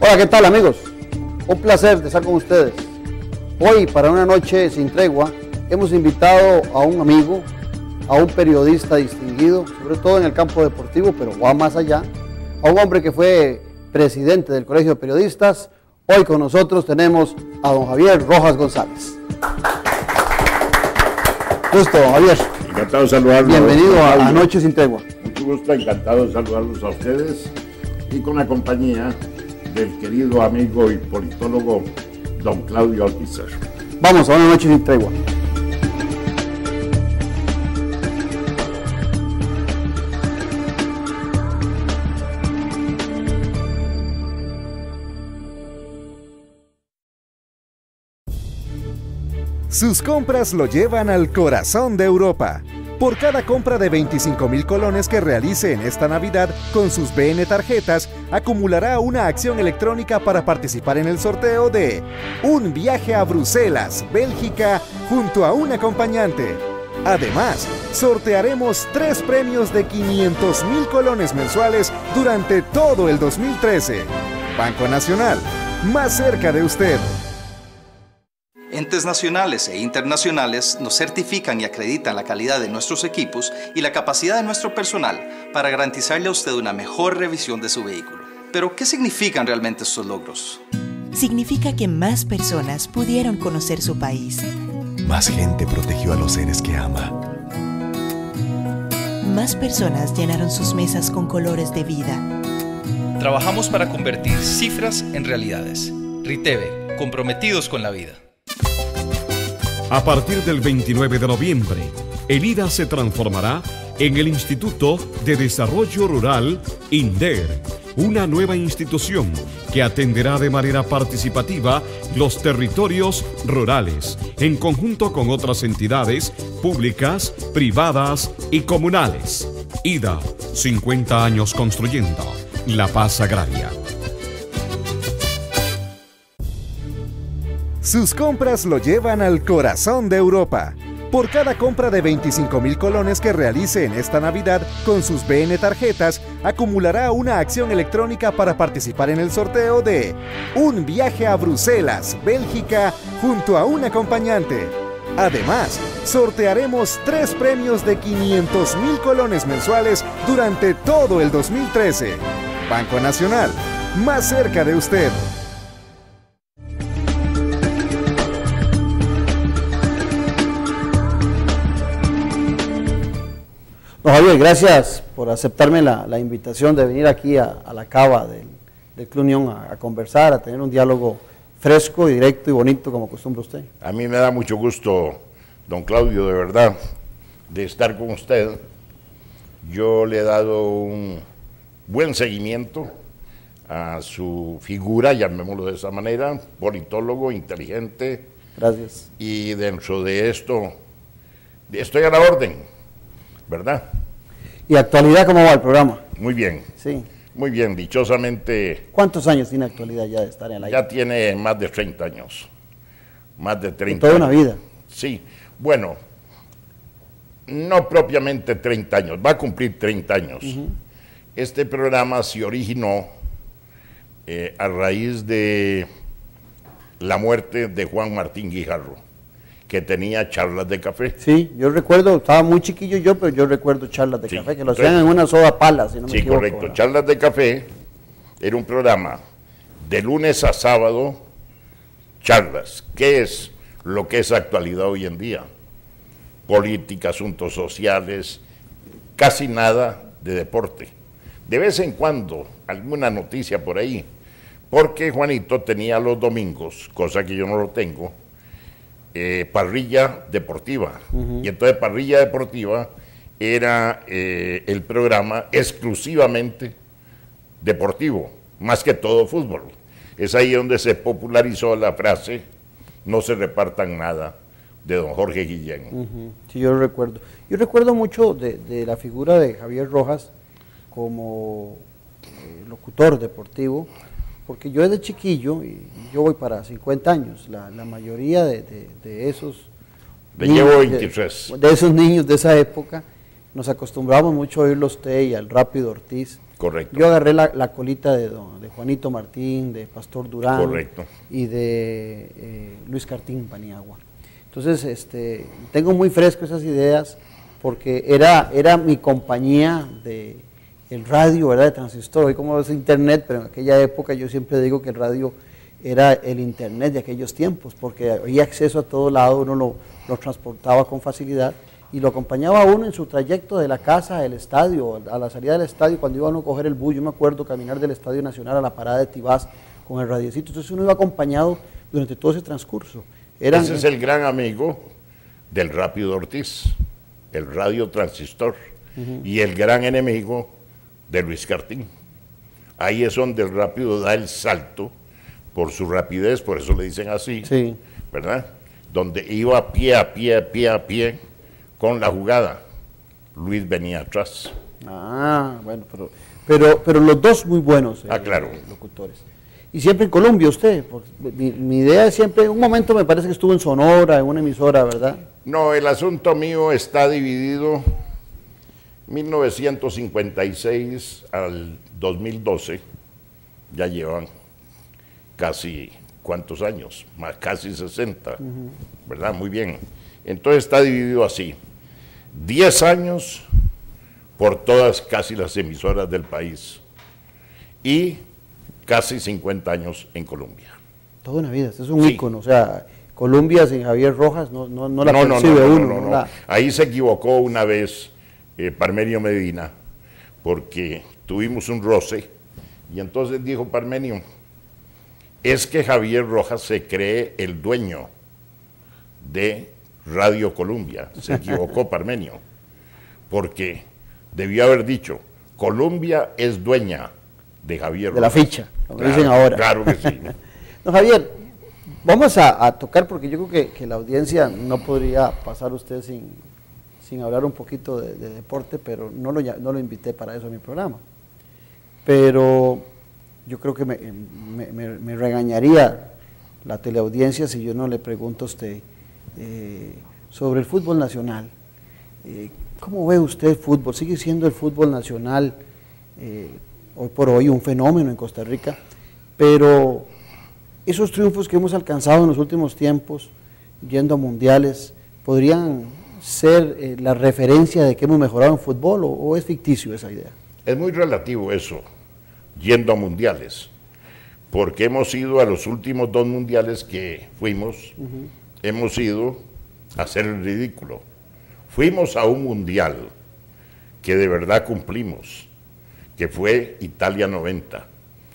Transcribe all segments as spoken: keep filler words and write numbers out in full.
Hola, ¿qué tal, amigos? Un placer de estar con ustedes. Hoy, para una noche sin tregua, hemos invitado a un amigo, a un periodista distinguido, sobre todo en el campo deportivo, pero va más allá, a un hombre que fue presidente del Colegio de Periodistas. Hoy con nosotros tenemos a don Javier Rojas González. Gusto, don Javier. Encantado de saludarlos. Bienvenido a, a Noche sin Tregua. Mucho gusto, encantado de saludarlos a ustedes y con la compañía del querido amigo y politólogo don Claudio Alpizar. Vamos a una Noche sin Tregua. Sus compras lo llevan al corazón de Europa. Por cada compra de veinticinco mil colones que realice en esta Navidad con sus B N tarjetas, acumulará una acción electrónica para participar en el sorteo de un viaje a Bruselas, Bélgica, junto a un acompañante. Además, sortearemos tres premios de quinientos mil colones mensuales durante todo el dos mil trece. Banco Nacional, más cerca de usted. Entes nacionales e internacionales nos certifican y acreditan la calidad de nuestros equipos y la capacidad de nuestro personal para garantizarle a usted una mejor revisión de su vehículo. Pero, ¿qué significan realmente estos logros? Significa que más personas pudieron conocer su país. Más gente protegió a los seres que ama. Más personas llenaron sus mesas con colores de vida. Trabajamos para convertir cifras en realidades. Riteve, comprometidos con la vida. A partir del veintinueve de noviembre, el I D A se transformará en el Instituto de Desarrollo Rural INDER, una nueva institución que atenderá de manera participativa los territorios rurales, en conjunto con otras entidades públicas, privadas y comunales. I D A, cincuenta años construyendo la paz agraria. Sus compras lo llevan al corazón de Europa. Por cada compra de veinticinco mil colones que realice en esta Navidad con sus B N tarjetas, acumulará una acción electrónica para participar en el sorteo de un viaje a Bruselas, Bélgica, junto a un acompañante. Además, sortearemos tres premios de quinientos mil colones mensuales durante todo el dos mil trece. Banco Nacional, más cerca de usted. Don Javier, gracias por aceptarme la, la invitación de venir aquí a, a la cava del, del Club Unión a, a conversar, a tener un diálogo fresco, directo y bonito como acostumbra usted. A mí me da mucho gusto, don Claudio, de verdad, de estar con usted. Yo le he dado un buen seguimiento a su figura, llamémoslo de esa manera, politólogo, inteligente. Gracias. Y dentro de esto, estoy a la orden, ¿verdad? ¿Y actualidad cómo va el programa? Muy bien. Sí. Muy bien, dichosamente. ¿Cuántos años tiene actualidad ya de estar en la Ya tiene más de treinta años. Más de treinta. De toda una vida. Sí. Bueno, no propiamente treinta años, va a cumplir treinta años. Uh-huh. Este programa se originó eh, a raíz de la muerte de Juan Martín Guijarro, que tenía charlas de café. Sí, yo recuerdo, estaba muy chiquillo yo, pero yo recuerdo charlas de sí, café, que lo hacían en una soda pala, si no me sí, equivoco. Sí, correcto. ¿Verdad? Charlas de café era un programa de lunes a sábado, charlas. ¿Qué es lo que es actualidad hoy en día? Política, asuntos sociales, casi nada de deporte. De vez en cuando, alguna noticia por ahí, porque Juanito tenía los domingos, cosa que yo no lo tengo, Eh, parrilla deportiva. Uh-huh. Y entonces parrilla deportiva era eh, el programa exclusivamente deportivo, más que todo fútbol. Es ahí donde se popularizó la frase, no se repartan nada, de don Jorge Guillén. Uh-huh. Sí, yo lo recuerdo. Yo recuerdo mucho de, de la figura de Javier Rojas como eh, locutor deportivo, porque yo desde chiquillo, y yo voy para cincuenta años, la, la mayoría de, de, de esos Le niños, llevo veintitrés. De, de esos niños de esa época, nos acostumbramos mucho a oírlo a usted y al Rápido Ortiz, Correcto. Yo agarré la, la colita de, don, de Juanito Martín, de Pastor Durán. Correcto. Y de eh, Luis Cartín Paniagua. Entonces, este, tengo muy fresco esas ideas porque era, era mi compañía de el radio, ¿verdad? De transistor. Hoy como es internet, pero en aquella época yo siempre digo que el radio era el internet de aquellos tiempos, porque había acceso a todo lado, uno lo, lo transportaba con facilidad y lo acompañaba a uno en su trayecto de la casa al estadio, a la salida del estadio, cuando iba uno a coger el bus. Yo me acuerdo caminar del Estadio Nacional a la parada de Tibás con el radiecito, entonces uno iba acompañado durante todo ese transcurso. Eran, Ese es el gran amigo del Rápido Ortiz, el radio transistor, uh-huh. y el gran enemigo de Luis Cartín. Ahí es donde el Rápido da el salto por su rapidez, por eso le dicen así, sí. ¿verdad? Donde iba pie a pie, pie a pie con la jugada. Luis venía atrás. Ah, bueno, pero, pero, pero los dos muy buenos eh, ah, claro. eh, locutores. Y siempre en Colombia usted, mi, mi idea es siempre, en un momento me parece que estuvo en Sonora, en una emisora, ¿verdad? No, el asunto mío está dividido mil novecientos cincuenta y seis al dos mil doce, ya llevan casi, ¿cuántos años? Más casi sesenta, uh-huh. ¿verdad? Muy bien. Entonces está dividido así, diez años por todas casi las emisoras del país y casi cincuenta años en Colombia. Toda una vida, este es un sí. ícono, o sea, Colombia sin Javier Rojas no, no, no la no, percibe no, no, uno. No, no, no. La... Ahí se equivocó una vez eh, Parmenio Medina, porque tuvimos un roce, y entonces dijo Parmenio, es que Javier Rojas se cree el dueño de Radio Colombia. Se equivocó Parmenio, porque debió haber dicho, Colombia es dueña de Javier de Rojas. La ficha, como claro, dicen ahora. Claro que sí. Don Javier, vamos a, a tocar, porque yo creo que, que la audiencia no podría pasar usted sin, sin hablar un poquito de, de deporte, pero no lo, no lo invité para eso a mi programa. Pero yo creo que me, me, me, me regañaría la teleaudiencia si yo no le pregunto a usted eh, sobre el fútbol nacional. Eh, ¿Cómo ve usted el fútbol? ¿Sigue siendo el fútbol nacional eh, hoy por hoy un fenómeno en Costa Rica? Pero esos triunfos que hemos alcanzado en los últimos tiempos, yendo a mundiales, ¿podrían ser eh, la referencia de que hemos mejorado en fútbol o, o es ficticio esa idea? Es muy relativo eso, yendo a mundiales, porque hemos ido a los últimos dos mundiales que fuimos, uh-huh. hemos ido a hacer el ridículo. Fuimos a un mundial que de verdad cumplimos, que fue Italia noventa,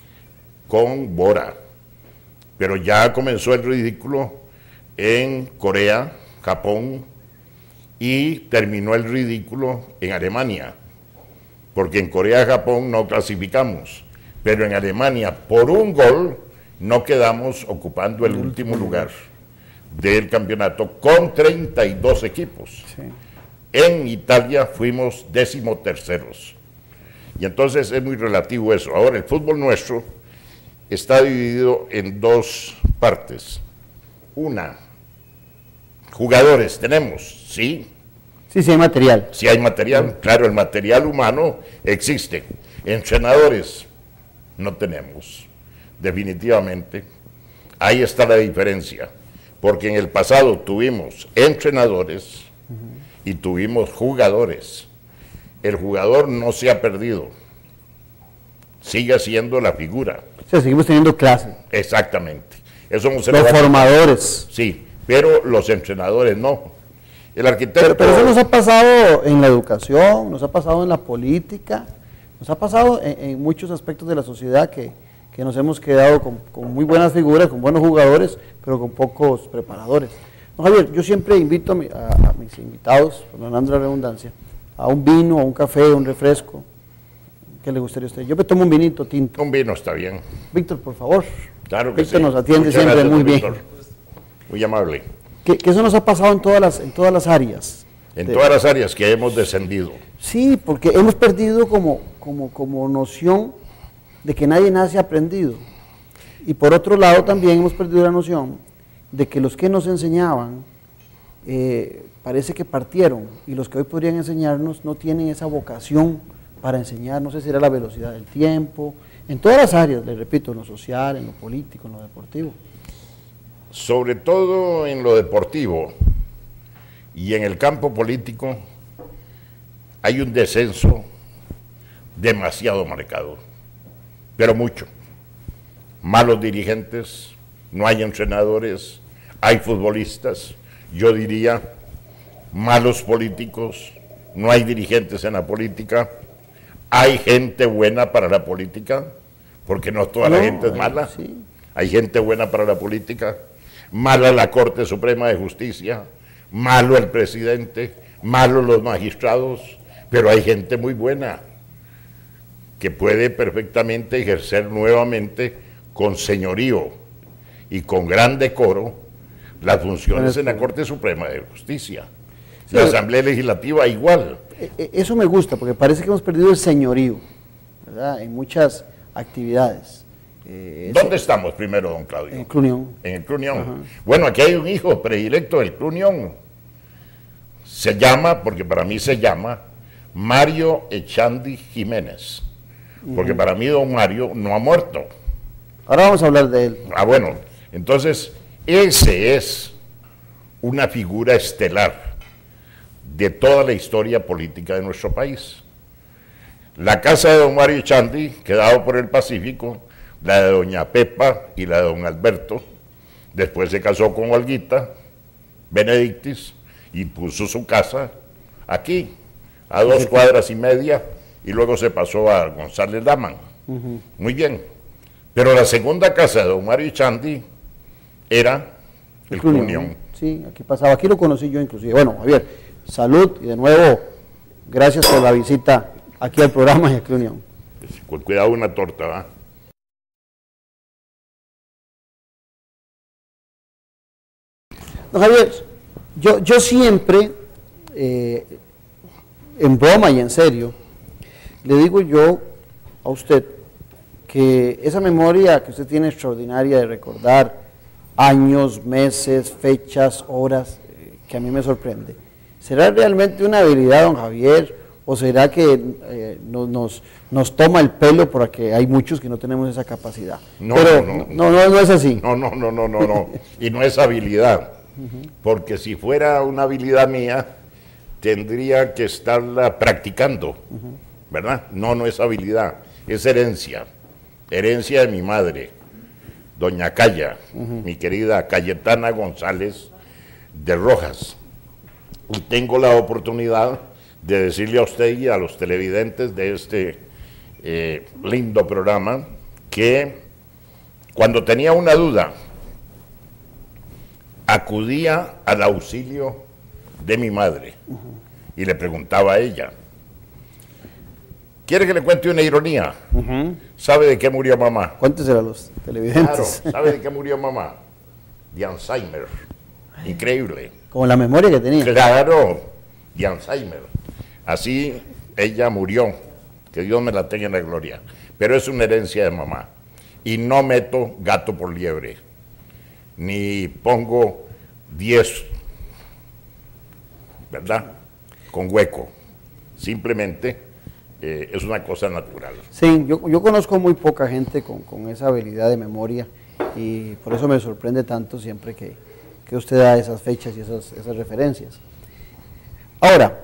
con Bora, pero ya comenzó el ridículo en Corea, Japón, y terminó el ridículo en Alemania, porque en Corea, Japón no clasificamos, pero en Alemania, por un gol, no quedamos ocupando el último lugar del campeonato con treinta y dos equipos. Sí. En Italia fuimos decimoterceros. Y entonces es muy relativo eso. Ahora, el fútbol nuestro está dividido en dos partes. Una, jugadores tenemos, sí. Sí, sí hay material. Sí hay material, claro, el material humano existe. Entrenadores no tenemos, definitivamente. Ahí está la diferencia, porque en el pasado tuvimos entrenadores uh-huh. y tuvimos jugadores. El jugador no se ha perdido, sigue siendo la figura. O sea, seguimos teniendo clase. Exactamente. Eso no se los formadores. Sí, pero los entrenadores no. El arquitecto... Pero, pero eso nos ha pasado en la educación, nos ha pasado en la política, nos ha pasado en, en muchos aspectos de la sociedad que, que nos hemos quedado con, con muy buenas figuras, con buenos jugadores, pero con pocos preparadores. No, Javier, yo siempre invito a, mi, a, a mis invitados, perdonando la redundancia, a un vino, a un café, a un refresco. ¿Qué le gustaría a usted? Yo me tomo un vinito tinto. Un vino está bien. Víctor, por favor. Claro que Víctor sí. nos atiende Muchas siempre gracias, muy Víctor. bien. Muy amable. Que, que eso nos ha pasado en todas las, en todas las áreas. En de, todas las áreas que hemos descendido. Sí, porque hemos perdido como, como, como noción de que nadie nace aprendido. Y por otro lado también hemos perdido la noción de que los que nos enseñaban eh, parece que partieron y los que hoy podrían enseñarnos no tienen esa vocación para enseñar? No sé si era la velocidad del tiempo, en todas las áreas, le repito, en lo social, en lo político, en lo deportivo. Sobre todo en lo deportivo y en el campo político hay un descenso demasiado marcado, pero mucho. Malos dirigentes, no hay entrenadores, hay futbolistas, yo diría malos políticos, no hay dirigentes en la política, hay gente buena para la política, porque no toda no, la gente es mala, sí. Hay gente buena para la política, mala la Corte Suprema de Justicia, malo el presidente, malos los magistrados, pero hay gente muy buena que puede perfectamente ejercer nuevamente con señorío y con gran decoro las funciones en la Corte Suprema de Justicia. Sí, la Asamblea Legislativa igual. Eso me gusta, porque parece que hemos perdido el señorío, ¿verdad?, en muchas actividades. Eh, ¿Dónde eso, estamos primero, don Claudio? En el Club Unión. En el Club Unión. Ajá. Bueno, aquí hay un hijo predilecto del Club Unión. Se llama, porque para mí se llama, Mario Echandi Jiménez. Porque uh-huh. para mí don Mario no ha muerto. Ahora vamos a hablar de él. Ah, bueno, entonces ese es una figura estelar de toda la historia política de nuestro país. La casa de don Mario Echandi, quedado por el Pacífico, la de doña Pepa y la de don Alberto, después se casó con Olguita Benedictis y puso su casa aquí, a dos cuadras y media, y luego se pasó a González Daman. Uh-huh. Muy bien. Pero la segunda casa de don Mario Echandi era el Club Unión. Sí, aquí pasaba, aquí lo conocí yo inclusive. Bueno, Javier, salud y de nuevo, gracias por la visita aquí al programa y al Club Unión. Con cuidado una torta, ¿va? Don Javier, yo, yo siempre, eh, en broma y en serio, le digo yo a usted que esa memoria que usted tiene extraordinaria de recordar años, meses, fechas, horas, eh, que a mí me sorprende, ¿será realmente una habilidad, don Javier, o será que eh, nos, nos, nos toma el pelo porque hay muchos que no tenemos esa capacidad? No, Pero, no, no, no, no, no es así. No, no, no, no, no, no. Y no es habilidad, uh-huh. porque si fuera una habilidad mía, tendría que estarla practicando, uh-huh. ¿verdad? No, no es habilidad, es herencia, herencia de mi madre, doña Calla, uh-huh. mi querida Cayetana González de Rojas. Y tengo la oportunidad de decirle a usted y a los televidentes de este eh, lindo programa que cuando tenía una duda, acudía al auxilio de mi madre uh-huh. y le preguntaba a ella. ¿Quiere que le cuente una ironía? Uh-huh. ¿Sabe de qué murió mamá? Cuénteselo a los televidentes. Claro, ¿sabe de qué murió mamá? De Alzheimer. Increíble. Como la memoria que tenía. Claro, de Alzheimer. Así ella murió, que Dios me la tenga en la gloria. Pero es una herencia de mamá. Y no meto gato por liebre, ni pongo diez, ¿verdad? Con hueco. Simplemente eh, es una cosa natural. Sí, yo, yo conozco muy poca gente con, con esa habilidad de memoria y por eso me sorprende tanto siempre que, que usted da esas fechas y esas, esas referencias. Ahora,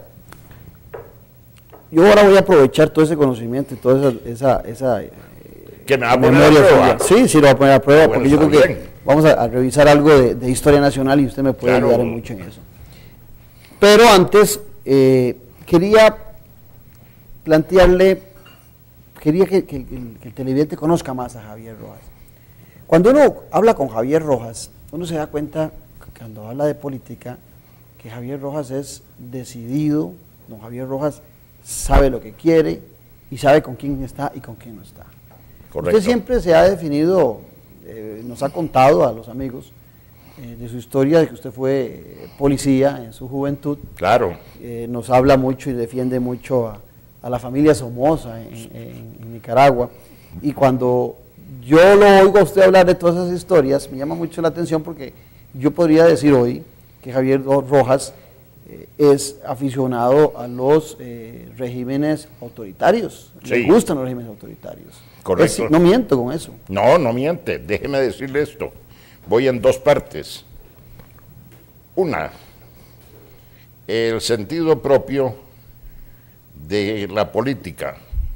yo ahora voy a aprovechar todo ese conocimiento y toda esa, esa, esa eh, ¿que me va a poner a prueba? Sí, sí, lo voy a poner a prueba, bueno, porque yo creo bien. que vamos a, a revisar algo de, de historia nacional y usted me puede claro. ayudar mucho en eso. Pero antes, eh, quería plantearle, quería que, que, que el televidente conozca más a Javier Rojas. Cuando uno habla con Javier Rojas, uno se da cuenta, cuando habla de política, que Javier Rojas es decidido, don Javier Rojas sabe lo que quiere y sabe con quién está y con quién no está. Correcto. Usted siempre se ha definido, eh, nos ha contado a los amigos eh, de su historia, de que usted fue eh, policía en su juventud. Claro. Eh, nos habla mucho y defiende mucho a, a la familia Somoza en, en, en Nicaragua. Y cuando yo lo oigo a usted hablar de todas esas historias, me llama mucho la atención porque yo podría decir hoy que Javier Rojas eh, es aficionado a los eh, regímenes autoritarios. Sí. Le gustan los regímenes autoritarios. Correcto. Es, no miento con eso. No, no miente. Déjeme decirle esto. Voy en dos partes. Una, el sentido propio de la política.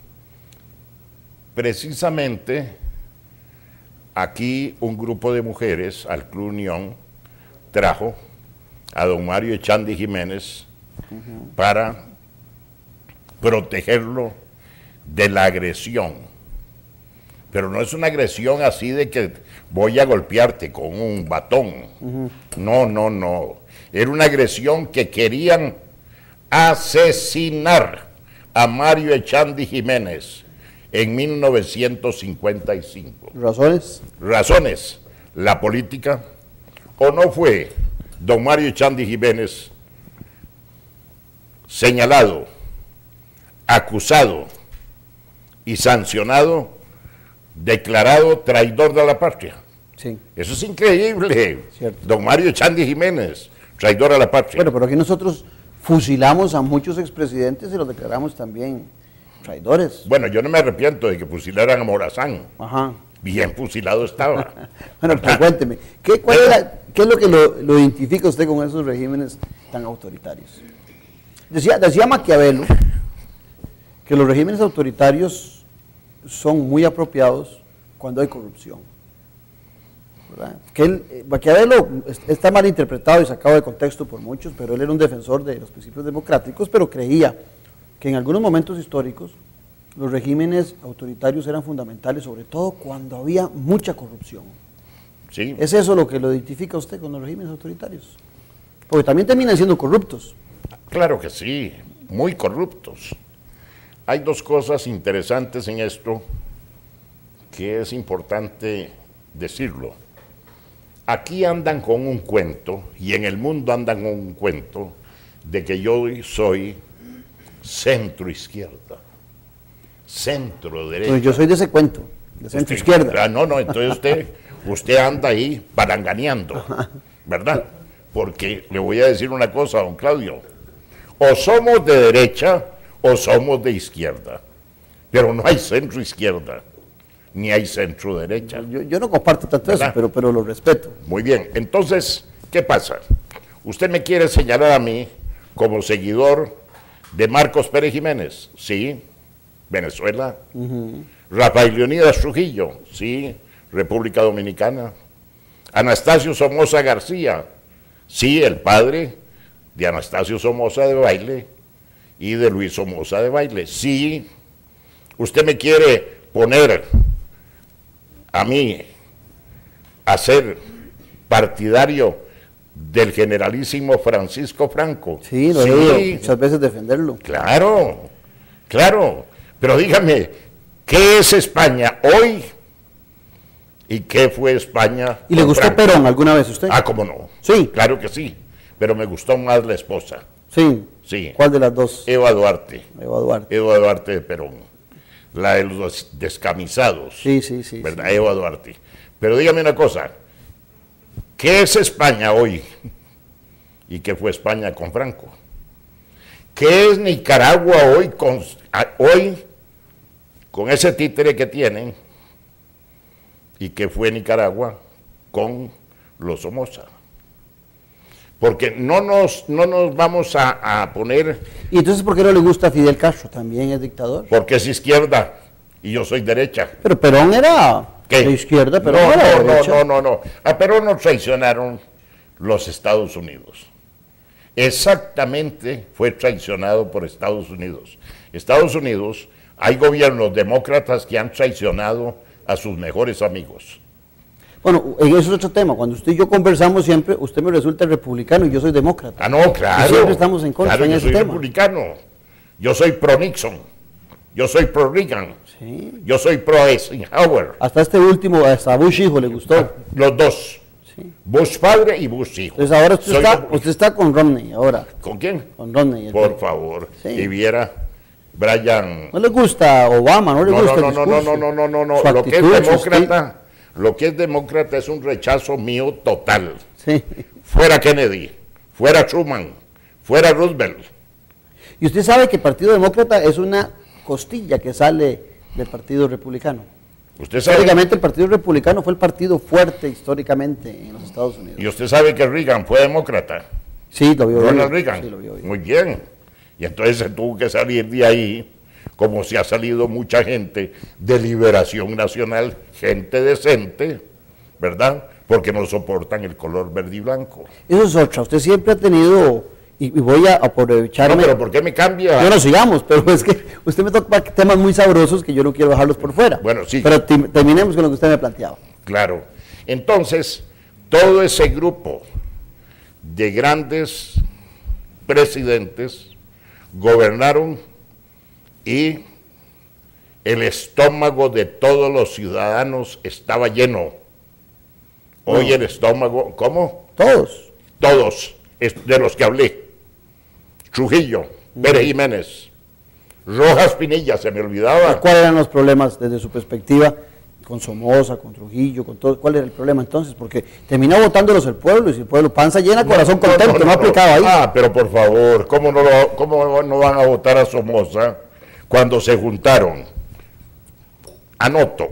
Precisamente aquí un grupo de mujeres al Club Unión trajo a don Mario Echandi Jiménez uh-huh. para protegerlo de la agresión. Pero no es una agresión así de que voy a golpearte con un batón. Uh-huh. No, no, no. Era una agresión que querían asesinar a Mario Echandi Jiménez en mil novecientos cincuenta y cinco. ¿Razones? Razones. La política. ¿O no fue don Mario Echandi Jiménez señalado, acusado y sancionado, declarado traidor de la patria? Sí. Eso es increíble. Cierto. Don Mario Echandi Jiménez, traidor a la patria. Bueno, pero aquí nosotros fusilamos a muchos expresidentes y los declaramos también traidores. Bueno, yo no me arrepiento de que fusilaran a Morazán. Ajá. Bien fusilado estaba. Bueno, pero cuénteme, ¿qué, cuál es, la, ¿qué es lo que lo, lo identifica usted con esos regímenes tan autoritarios? Decía, decía Maquiavelo que los regímenes autoritarios son muy apropiados cuando hay corrupción. ¿Verdad? Que él, Maquiavelo está mal interpretado y sacado de contexto por muchos, pero él era un defensor de los principios democráticos, pero creía que en algunos momentos históricos los regímenes autoritarios eran fundamentales, sobre todo cuando había mucha corrupción. Sí. ¿Es eso lo que lo identifica usted con los regímenes autoritarios? Porque también terminan siendo corruptos. Claro que sí, muy corruptos. Hay dos cosas interesantes en esto que es importante decirlo. Aquí andan con un cuento, y en el mundo andan con un cuento, de que yo soy centro izquierda, centro derecha. Pues yo soy de ese cuento, de centro Usted, izquierda. Ah, no, no, entonces usted, usted anda ahí paranganeando, ¿verdad? Porque le voy a decir una cosa, don Claudio, o somos de derecha o somos de izquierda, pero no hay centro izquierda, ni hay centro derecha. Yo, yo no comparto tanto ¿verdad? eso, pero, pero lo respeto. Muy bien, entonces, ¿qué pasa? Usted me quiere señalar a mí como seguidor de Marcos Pérez Jiménez, sí, Venezuela. Uh-huh. Rafael Leonidas Trujillo, sí, República Dominicana. Anastasio Somoza García, sí, el padre de Anastasio Somoza de Baile y de Luis Somoza de Baile. Sí, usted me quiere poner a mí a ser partidario del generalísimo Francisco Franco. Sí, lo he oído muchas veces defenderlo. Claro, claro, pero dígame, ¿qué es España hoy y qué fue España? ¿Y le gustó Franco? Perón alguna vez a usted? Ah, ¿cómo no? Sí. Claro que sí, pero me gustó más la esposa. Sí. Sí. ¿Cuál de las dos? Eva Duarte. Eva Duarte. Eva Duarte de Perón. La de los descamisados. Sí, sí, sí. ¿Verdad? Sí. Eva Duarte. Pero dígame una cosa, ¿qué es España hoy? ¿Y qué fue España con Franco? ¿Qué es Nicaragua hoy con, hoy con ese títere que tienen? ¿Y qué fue Nicaragua con los Somoza? Porque no nos, no nos vamos a, a poner... ¿Y entonces por qué no le gusta a Fidel Castro? ¿También es dictador? Porque es izquierda y yo soy derecha. Pero Perón era ¿Qué? de izquierda, pero no, no era no, derecha. no, no, no. A Perón nos traicionaron los Estados Unidos. Exactamente fue traicionado por Estados Unidos. Estados Unidos, hay gobiernos demócratas que han traicionado a sus mejores amigos. Bueno, eso es otro tema. Cuando usted y yo conversamos siempre, usted me resulta republicano y yo soy demócrata. Ah, no, claro. Y siempre estamos en contra claro, en yo ese soy tema. republicano. Yo soy pro Nixon. Yo soy pro Reagan. Sí. Yo soy pro Eisenhower. Hasta este último, hasta Bush hijo le gustó. Los dos. Sí. Bush padre y Bush hijo. Entonces ahora usted Soy está, republicano. usted está con Romney ahora. ¿Con quién? Con Romney. el- Por favor. Sí. Y viera, Brian. No le gusta Obama, no le No, gusta no, el no, no, discurso. no, no, no, no, Su no. Lo que es actitud, su demócrata, lo que es demócrata es un rechazo mío total. Sí. Fuera Kennedy, fuera Truman, fuera Roosevelt. Y usted sabe que el Partido Demócrata es una costilla que sale del Partido Republicano. Usted sabe, históricamente el Partido Republicano fue el partido fuerte históricamente en los Estados Unidos. Y usted sabe que Reagan fue demócrata. Sí, lo vio Ronald bien. Reagan. Sí, lo vio bien. Muy bien. Y entonces se tuvo que salir de ahí, como se ha salido mucha gente de Liberación Nacional, gente decente, ¿verdad? Porque no soportan el color verde y blanco. Eso es otra. Usted siempre ha tenido, y, y voy a aprovecharme. No, pero ¿por qué me cambia? No, no, sigamos, pero es que usted me toca temas muy sabrosos que yo no quiero dejarlos por fuera. Bueno, sí. Pero terminemos con lo que usted me planteaba. Claro. Entonces, todo ese grupo de grandes presidentes gobernaron y el estómago de todos los ciudadanos estaba lleno. Hoy no. El estómago, ¿cómo? Todos. Todos, de los que hablé. Trujillo, mm. Pérez Jiménez, Rojas Pinilla, se me olvidaba. ¿Cuáles eran los problemas desde su perspectiva con Somoza, con Trujillo, con todo? ¿Cuál era el problema entonces? Porque terminó votándolos el pueblo, y si el pueblo, panza llena, corazón no, contento, no, no, no, no aplicaba ahí. Ah, pero por favor, ¿cómo no, lo, ¿cómo no van a votar a Somoza cuando se juntaron? Anoto,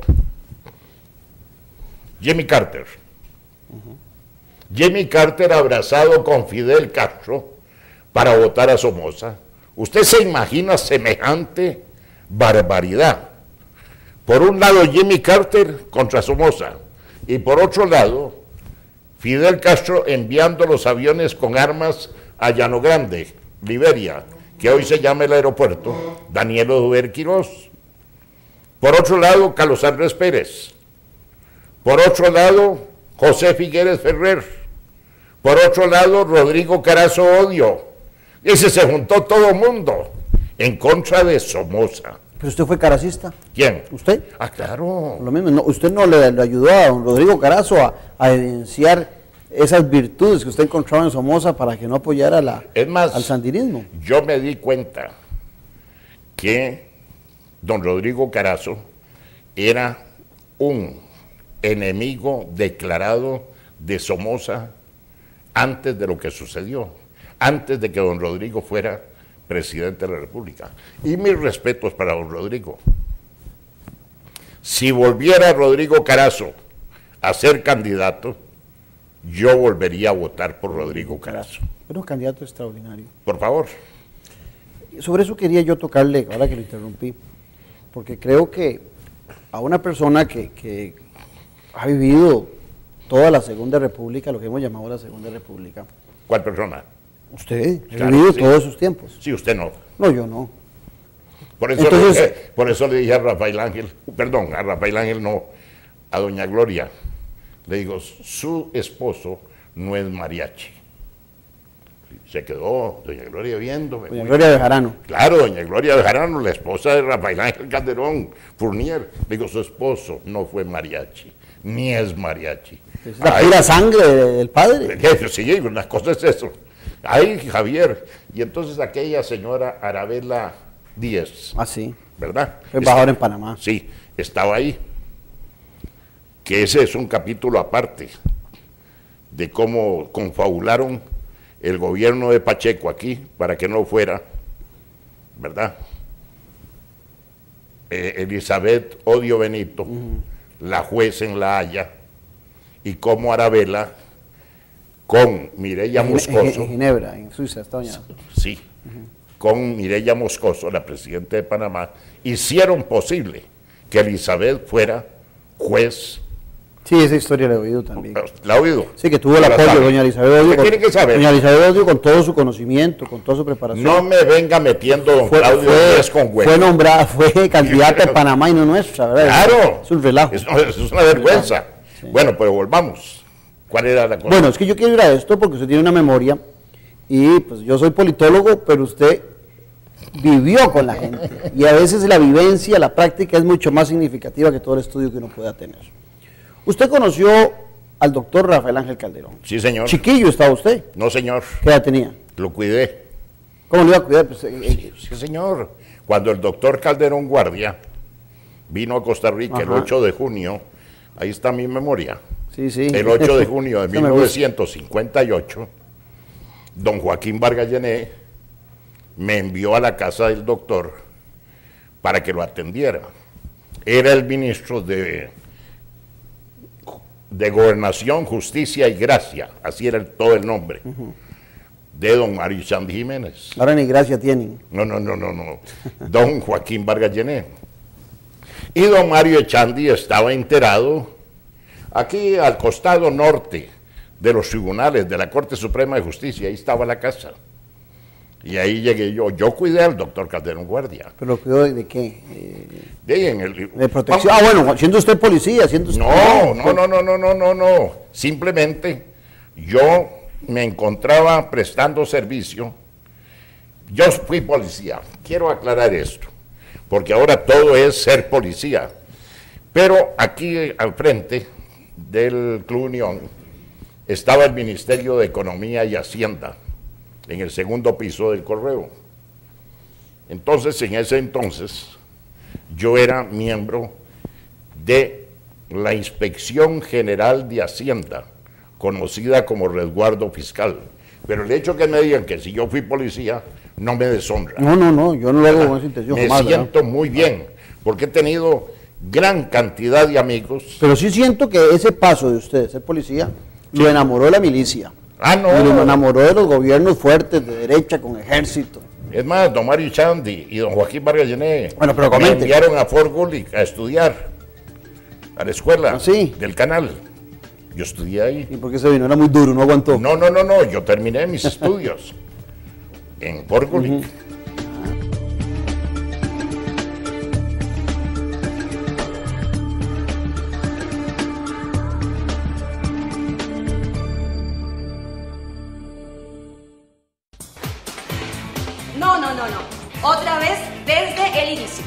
Jimmy Carter. Uh-huh. Jimmy Carter abrazado con Fidel Castro para votar a Somoza. ¿Usted se imagina semejante barbaridad? Por un lado Jimmy Carter contra Somoza, y por otro lado Fidel Castro enviando los aviones con armas a Llano Grande, Liberia, que hoy se llama el aeropuerto Daniel Oduber Quirós. Por otro lado, Carlos Andrés Pérez. Por otro lado, José Figueres Ferrer. Por otro lado, Rodrigo Carazo Odio. Ese se juntó todo el mundo en contra de Somoza. ¿Pero usted fue caracista? ¿Quién? ¿Usted? Ah, claro. Lo mismo, no, usted no le, le ayudó a don Rodrigo Carazo a, a evidenciar esas virtudes que usted encontraba en Somoza para que no apoyara la, es más, al sandinismo. Yo me di cuenta que don Rodrigo Carazo era un enemigo declarado de Somoza antes de lo que sucedió, antes de que don Rodrigo fuera presidente de la República. Y mis respetos para don Rodrigo. Si volviera Rodrigo Carazo a ser candidato, yo volvería a votar por Rodrigo Carazo. Era un candidato extraordinario. Por favor. Sobre eso quería yo tocarle, ahora que lo interrumpí, porque creo que a una persona que, que ha vivido toda la Segunda República, lo que hemos llamado la Segunda República. ¿Cuál persona? Usted, claro, ha vivido sí. todos esos tiempos. Sí, usted no. No, yo no. Por eso, Entonces, le dije, por eso le dije a Rafael Ángel, perdón, a Rafael Ángel no, a doña Gloria, le digo, su esposo no es mariachi. Se quedó doña Gloria viéndome. Doña Gloria Bejarano. Claro, doña Gloria Bejarano, la esposa de Rafael Ángel Calderón Fournier. Le digo, su esposo no fue mariachi, ni es mariachi. Es la pura sangre del padre. Sí, una cosa es eso. Ay, Javier. Y entonces aquella señora Arabela Díez. Ah, sí. ¿Verdad? Fue embajador en Panamá. Sí, estaba ahí. Que ese es un capítulo aparte de cómo confabularon el gobierno de Pacheco aquí para que no fuera, ¿verdad? Eh, Elizabeth Odio Benito, uh-huh. la juez en La Haya, y cómo Arabela con Mireya Moscoso. En Ginebra, en Suiza, está doña. Sí, uh-huh. con Mireya Moscoso, la presidenta de Panamá, hicieron posible que Elizabeth fuera juez. Sí, esa historia la he oído también. ¿La ha oído? Sí, que tuvo el apoyo de doña Elizabeth Odio. Tiene que saber. Doña Elizabeth Odio con todo su conocimiento, con toda su preparación. No me venga metiendo don fue, Claudio Díez con huevo. Fue nombrada, fue candidata en Panamá y no nuestra, ¿verdad? Claro. Es un relajo. Es, es una vergüenza. Sí. Bueno, pero volvamos. ¿Cuál era la cosa? Bueno, es que yo quiero ir a esto porque usted tiene una memoria y pues yo soy politólogo, pero usted vivió con la gente y a veces la vivencia, la práctica es mucho más significativa que todo el estudio que uno pueda tener. Usted conoció al doctor Rafael Ángel Calderón. Sí, señor. ¿Chiquillo estaba usted? No, señor. ¿Qué edad tenía? Lo cuidé. ¿Cómo lo iba a cuidar? Pues, eh, sí, sí, señor. Cuando el doctor Calderón Guardia vino a Costa Rica Ajá. el ocho de junio, ahí está mi memoria. Sí, sí. El ocho de junio de mil novecientos cincuenta y ocho, don Joaquín Vargallené me envió a la casa del doctor para que lo atendiera. Era el ministro de, de Gobernación, Justicia y Gracia, así era el, todo el nombre, uh-huh. de don Mario Echandi Jiménez. Ahora ni gracia tienen. No, no, no, no, no, don Joaquín Vargallené. Y don Mario Echandi estaba enterado aquí al costado norte de los tribunales de la Corte Suprema de Justicia, ahí estaba la casa. Y ahí llegué yo, yo cuidé al doctor Calderón Guardia. ¿Pero lo cuidó de, de qué? Eh, de, en el, de protección. Ah, bueno, siendo usted policía, siendo usted... No, no, no, no, no, no, no, no. Simplemente yo me encontraba prestando servicio. Yo fui policía, quiero aclarar esto, porque ahora todo es ser policía. Pero aquí al frente del Club Unión estaba el Ministerio de Economía y Hacienda, en el segundo piso del Correo. Entonces, en ese entonces, yo era miembro de la Inspección General de Hacienda, conocida como Resguardo Fiscal. Pero el hecho que me digan que si yo fui policía, no me deshonra. No, no, no, yo no lo hago con esa intención. Me jamás, siento ¿verdad? muy bien, porque he tenido gran cantidad de amigos. Pero sí siento que ese paso de usted, ser policía, lo enamoró de la milicia. Ah, no. Y lo enamoró de los gobiernos fuertes, de derecha, con ejército. Es más, don Mario Echandi y don Joaquín Vargallené bueno, pero me comente. enviaron a Fort Gully a estudiar, a la escuela ¿Ah, sí? del canal. Yo estudié ahí. ¿Y por qué se vino? Era muy duro, no aguantó. No, no, no, no, yo terminé mis estudios en Fort Gully. Uh-huh. No, no, no, no. Otra vez desde el inicio.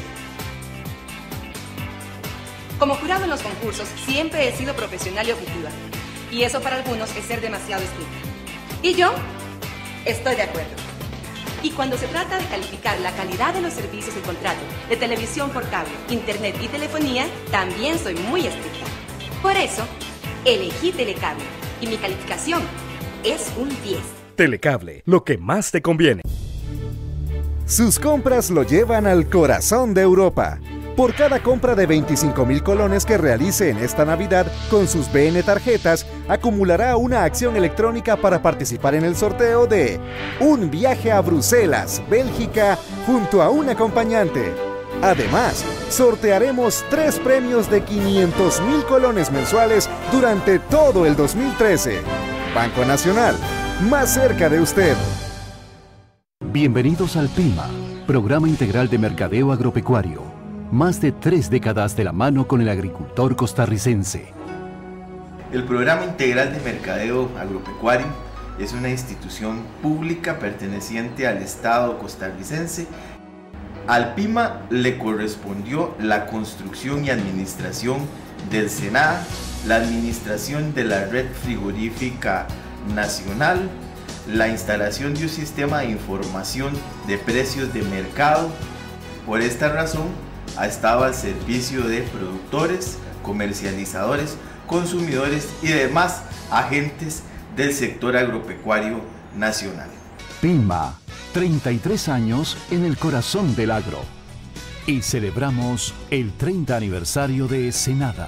Como jurado en los concursos, siempre he sido profesional y objetiva. Y eso para algunos es ser demasiado estricta. Y yo estoy de acuerdo. Y cuando se trata de calificar la calidad de los servicios del contrato de televisión por cable, internet y telefonía, también soy muy estricta. Por eso, elegí Telecable. Y mi calificación es un diez. Telecable, lo que más te conviene. Sus compras lo llevan al corazón de Europa. Por cada compra de veinticinco mil colones que realice en esta Navidad con sus B N tarjetas, acumulará una acción electrónica para participar en el sorteo de un viaje a Bruselas, Bélgica, junto a un acompañante. Además, sortearemos tres premios de quinientos mil colones mensuales durante todo el dos mil trece. Banco Nacional, más cerca de usted. Bienvenidos al PIMA, Programa Integral de Mercadeo Agropecuario. Más de tres décadas de la mano con el agricultor costarricense. El Programa Integral de Mercadeo Agropecuario es una institución pública perteneciente al Estado costarricense. Al PIMA le correspondió la construcción y administración del SENAA, la administración de la red frigorífica nacional, la instalación de un sistema de información de precios de mercado. Por esta razón, ha estado al servicio de productores, comercializadores, consumidores y demás agentes del sector agropecuario nacional. PIMA, treinta y tres años en el corazón del agro. Y celebramos el treinta aniversario de Senada.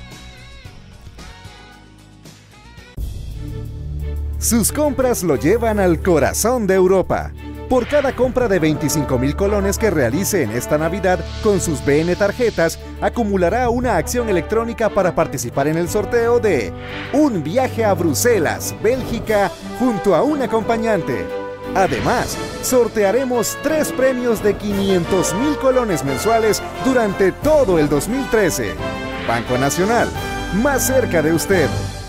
Sus compras lo llevan al corazón de Europa. Por cada compra de veinticinco mil colones que realice en esta Navidad con sus B N tarjetas, acumulará una acción electrónica para participar en el sorteo de un viaje a Bruselas, Bélgica, junto a un acompañante. Además, sortearemos tres premios de quinientos mil colones mensuales durante todo el dos mil trece. Banco Nacional, más cerca de usted.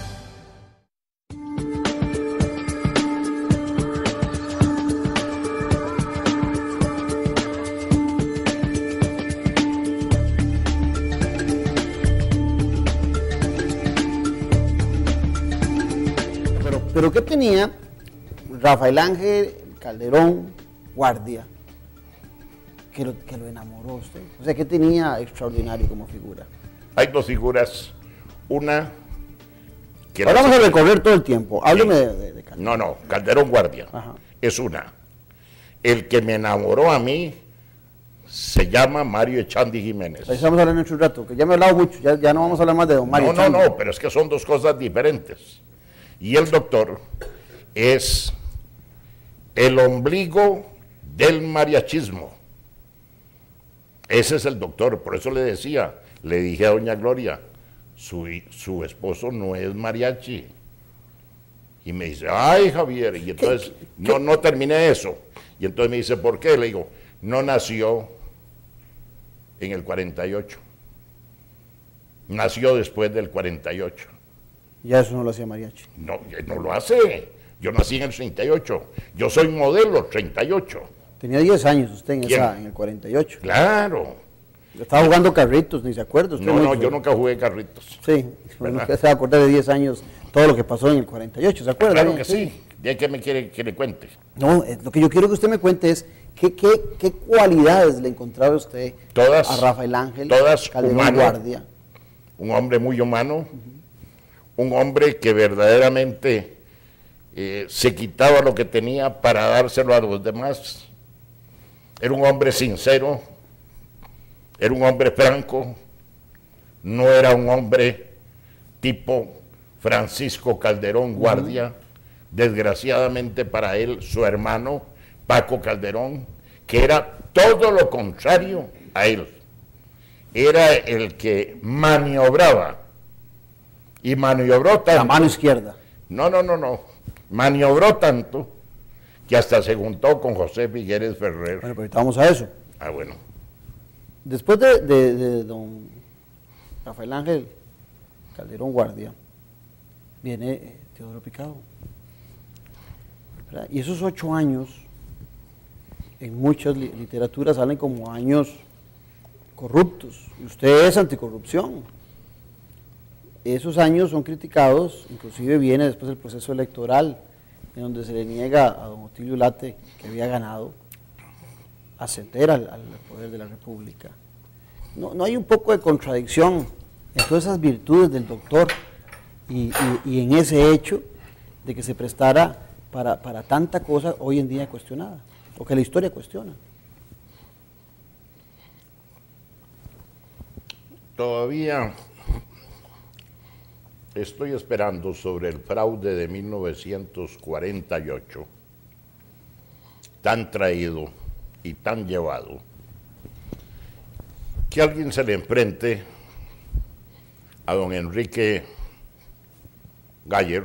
Pero ¿qué tenía Rafael Ángel Calderón Guardia que lo, que lo enamoró a usted? O sea, ¿qué tenía extraordinario como figura? Hay dos figuras. Una Que Ahora la- vamos a recorrer todo el tiempo. Hábleme Sí. de, de, de Calderón. No, no, Calderón Guardia. Ajá. Es una. El que me enamoró a mí se llama Mario Echandi Jiménez. Ahí estamos hablando en un rato, que ya me he hablado mucho, ya, ya no vamos a hablar más de don Mario No, no, Echandi. no, pero es que son dos cosas diferentes. Y el doctor es el ombligo del mariachismo. Ese es el doctor, por eso le decía, le dije a doña Gloria, su, hi- su esposo no es mariachi. Y me dice, ay Javier, y entonces no, no terminé eso. Y entonces me dice, ¿por qué? Le digo, no nació en el cuarenta y ocho. Nació después del cuarenta y ocho. Ya eso no lo hacía mariachi. No, no lo hace. Yo nací en el treinta y ocho. Yo soy modelo treinta y ocho. Tenía diez años usted en, ¿Quién? esa, en el cuarenta y ocho. Claro. Estaba jugando carritos, ni se acuerda usted. No, no, mucho. yo nunca jugué carritos. Sí, ¿Verdad? usted se va a acordar de diez años, todo lo que pasó en el cuarenta y ocho, ¿se acuerda? Claro bien? que sí. ¿De qué me quiere que le cuente? No, eh, lo que yo quiero que usted me cuente es qué, qué, qué cualidades le encontraba usted Todas. a Rafael Ángel Todas Calderón humano. Guardia. Un hombre muy humano. Un hombre que verdaderamente eh, se quitaba lo que tenía para dárselo a los demás. Era un hombre sincero. Era un hombre franco. No era un hombre tipo Francisco Calderón Guardia. Desgraciadamente para él, su hermano Paco Calderón, que era todo lo contrario a él. Era el que maniobraba. Y maniobró tanto. La mano izquierda. No, no, no, no. Maniobró tanto que hasta se juntó con José Figueres Ferrer. Bueno, pero ahorita vamos a eso. Ah, bueno. Después de, de, de don Rafael Ángel Calderón Guardia, viene eh, Teodoro Picado. ¿Verdad? Y esos ocho años, en muchas li- literaturas salen como años corruptos. Y usted es anticorrupción. Esos años son criticados, inclusive viene después el proceso electoral, en donde se le niega a don Otilio Late, que había ganado, ascender al, al poder de la República. No, no hay un poco de contradicción en todas esas virtudes del doctor y, y- y en ese hecho de que se prestara para, para tanta cosa hoy en día cuestionada, o que la historia cuestiona. Todavía estoy esperando sobre el fraude de mil novecientos cuarenta y ocho, tan traído y tan llevado, que alguien se le enfrente a don Enrique Galler,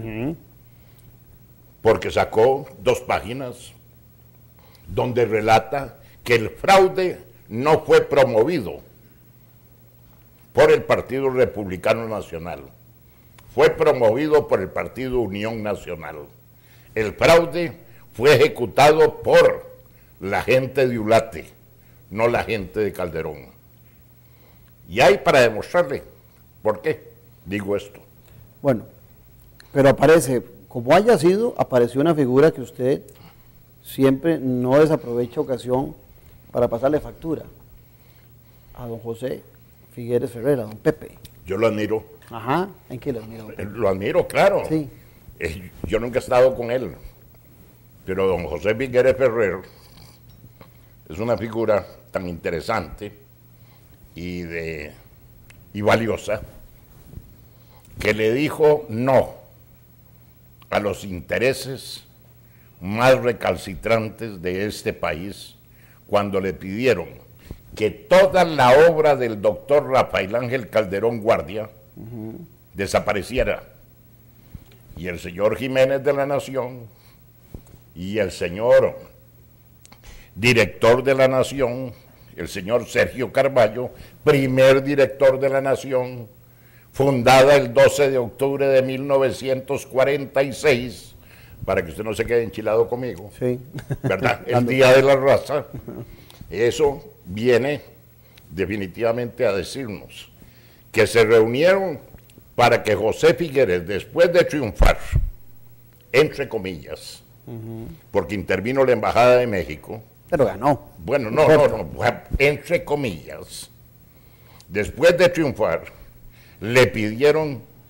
porque sacó dos páginas donde relata que el fraude no fue promovido por el Partido Republicano Nacional, fue promovido por el Partido Unión Nacional. El fraude fue ejecutado por la gente de Ulate, no la gente de Calderón. Y hay para demostrarle por qué digo esto. Bueno, pero aparece, como haya sido, apareció una figura que usted siempre no desaprovecha ocasión para pasarle factura a don José Figueres Ferrer, a don Pepe. Yo lo admiro. Ajá, ¿en qué lo admiro? Eh, Lo admiro, claro. Sí. Eh, Yo nunca he estado con él, pero don José Figueres Ferrer es una figura tan interesante y, de, y valiosa que le dijo no a los intereses más recalcitrantes de este país cuando le pidieron que toda la obra del doctor Rafael Ángel Calderón Guardia desapareciera. Y el señor Jiménez de la Nación y el señor director de la Nación, el señor Sergio Carballo, primer director de la Nación, fundada el doce de octubre de mil novecientos cuarenta y seis, para que usted no se quede enchilado conmigo, Sí. ¿verdad? El Día de la Raza. Eso viene definitivamente a decirnos que se reunieron para que José Figueres, después de triunfar, entre comillas, porque intervino la Embajada de México. Pero ganó. Bueno, no, no, no, entre comillas, después de triunfar, le pidieron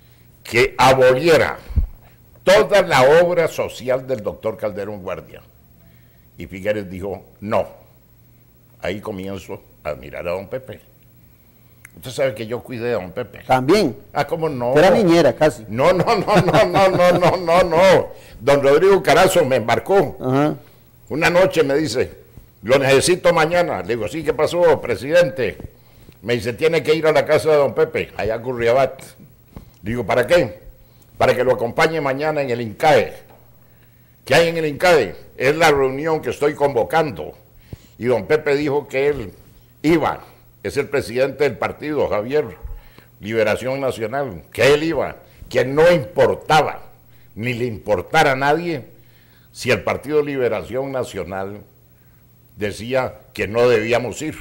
que aboliera toda la obra social del doctor Calderón Guardia. Y Figueres dijo, no. Ahí comienzo a admirar a don Pepe. Usted sabe que yo cuidé a don Pepe. También. Ah, ¿cómo no? Era niñera casi. No, no, no, no, no, no, no, no, no. Don Rodrigo Carazo me embarcó. Ajá. Una noche me dice, lo necesito mañana. Le digo, sí, ¿qué pasó, presidente? Me dice, tiene que ir a la casa de don Pepe, allá a Curriabat. Digo, ¿para qué? Para que lo acompañe mañana en el INCAE. ¿Qué hay en el INCAE? Es la reunión que estoy convocando. Y don Pepe dijo que él iba, es el presidente del partido, Javier, Liberación Nacional, que él iba, que no importaba, ni le importara a nadie, si el Partido Liberación Nacional decía que no debíamos ir.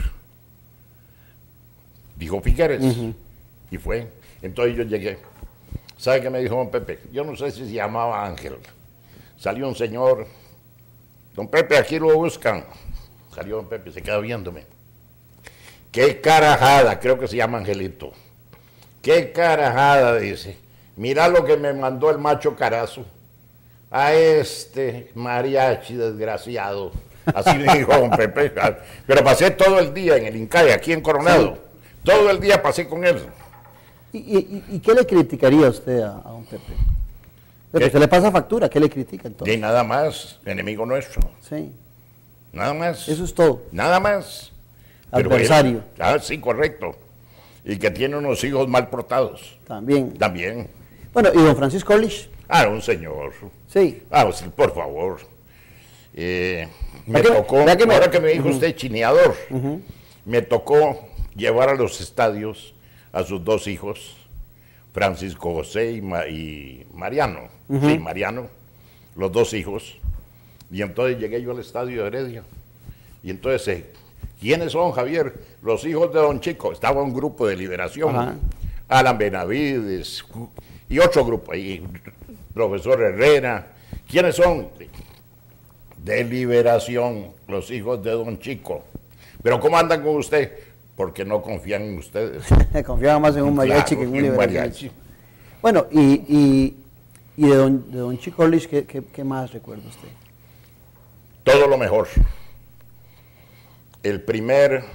Dijo Figueres, uh-huh. Y fue. Entonces yo llegué. ¿Sabe qué me dijo don Pepe? Yo no sé si se llamaba Ángel. Salió un señor, don Pepe, aquí lo buscan. Salió don Pepe, se queda viéndome. Qué carajada, creo que se llama Angelito. Qué carajada, dice. Mira lo que me mandó el macho Carazo. A este mariachi desgraciado. Así me dijo don Pepe. Pero pasé todo el día en el INCAE, aquí en Coronado. Sí. Todo el día pasé con él. ¿Y, y, y qué le criticaría usted a, a don Pepe? Pero usted le pasa factura, ¿qué le critica entonces? Y nada más, enemigo nuestro. Sí. Nada más. Eso es todo. Nada más. Adversario. Él, ah, sí, correcto. Y que tiene unos hijos mal portados. También. También. Bueno, ¿y don Francisco Orlich? Ah, un señor. Sí. Ah, sí, por favor. Eh, me que, tocó, que me... ahora que me dijo uh-huh. usted chineador, uh-huh. me tocó llevar a los estadios a sus dos hijos, Francisco José y, Ma y Mariano. Uh-huh. Sí, Mariano, los dos hijos. Y entonces llegué yo al estadio de Heredia. Y entonces, eh, ¿quiénes son, Javier? Los hijos de don Chico. Estaba un grupo de Liberación. Uh-huh. Alan Benavides y otro grupo ahí, profesor Herrera. ¿Quiénes son? De Liberación, los hijos de don Chico. ¿Pero cómo andan con usted? Porque no confían en ustedes. Confiaban más en un mariachi claro, que en un mariachi. Bueno, y, y, y de, don, de don Chico Orlich, ¿qué, qué, ¿qué más recuerda usted? Todo lo mejor. El primer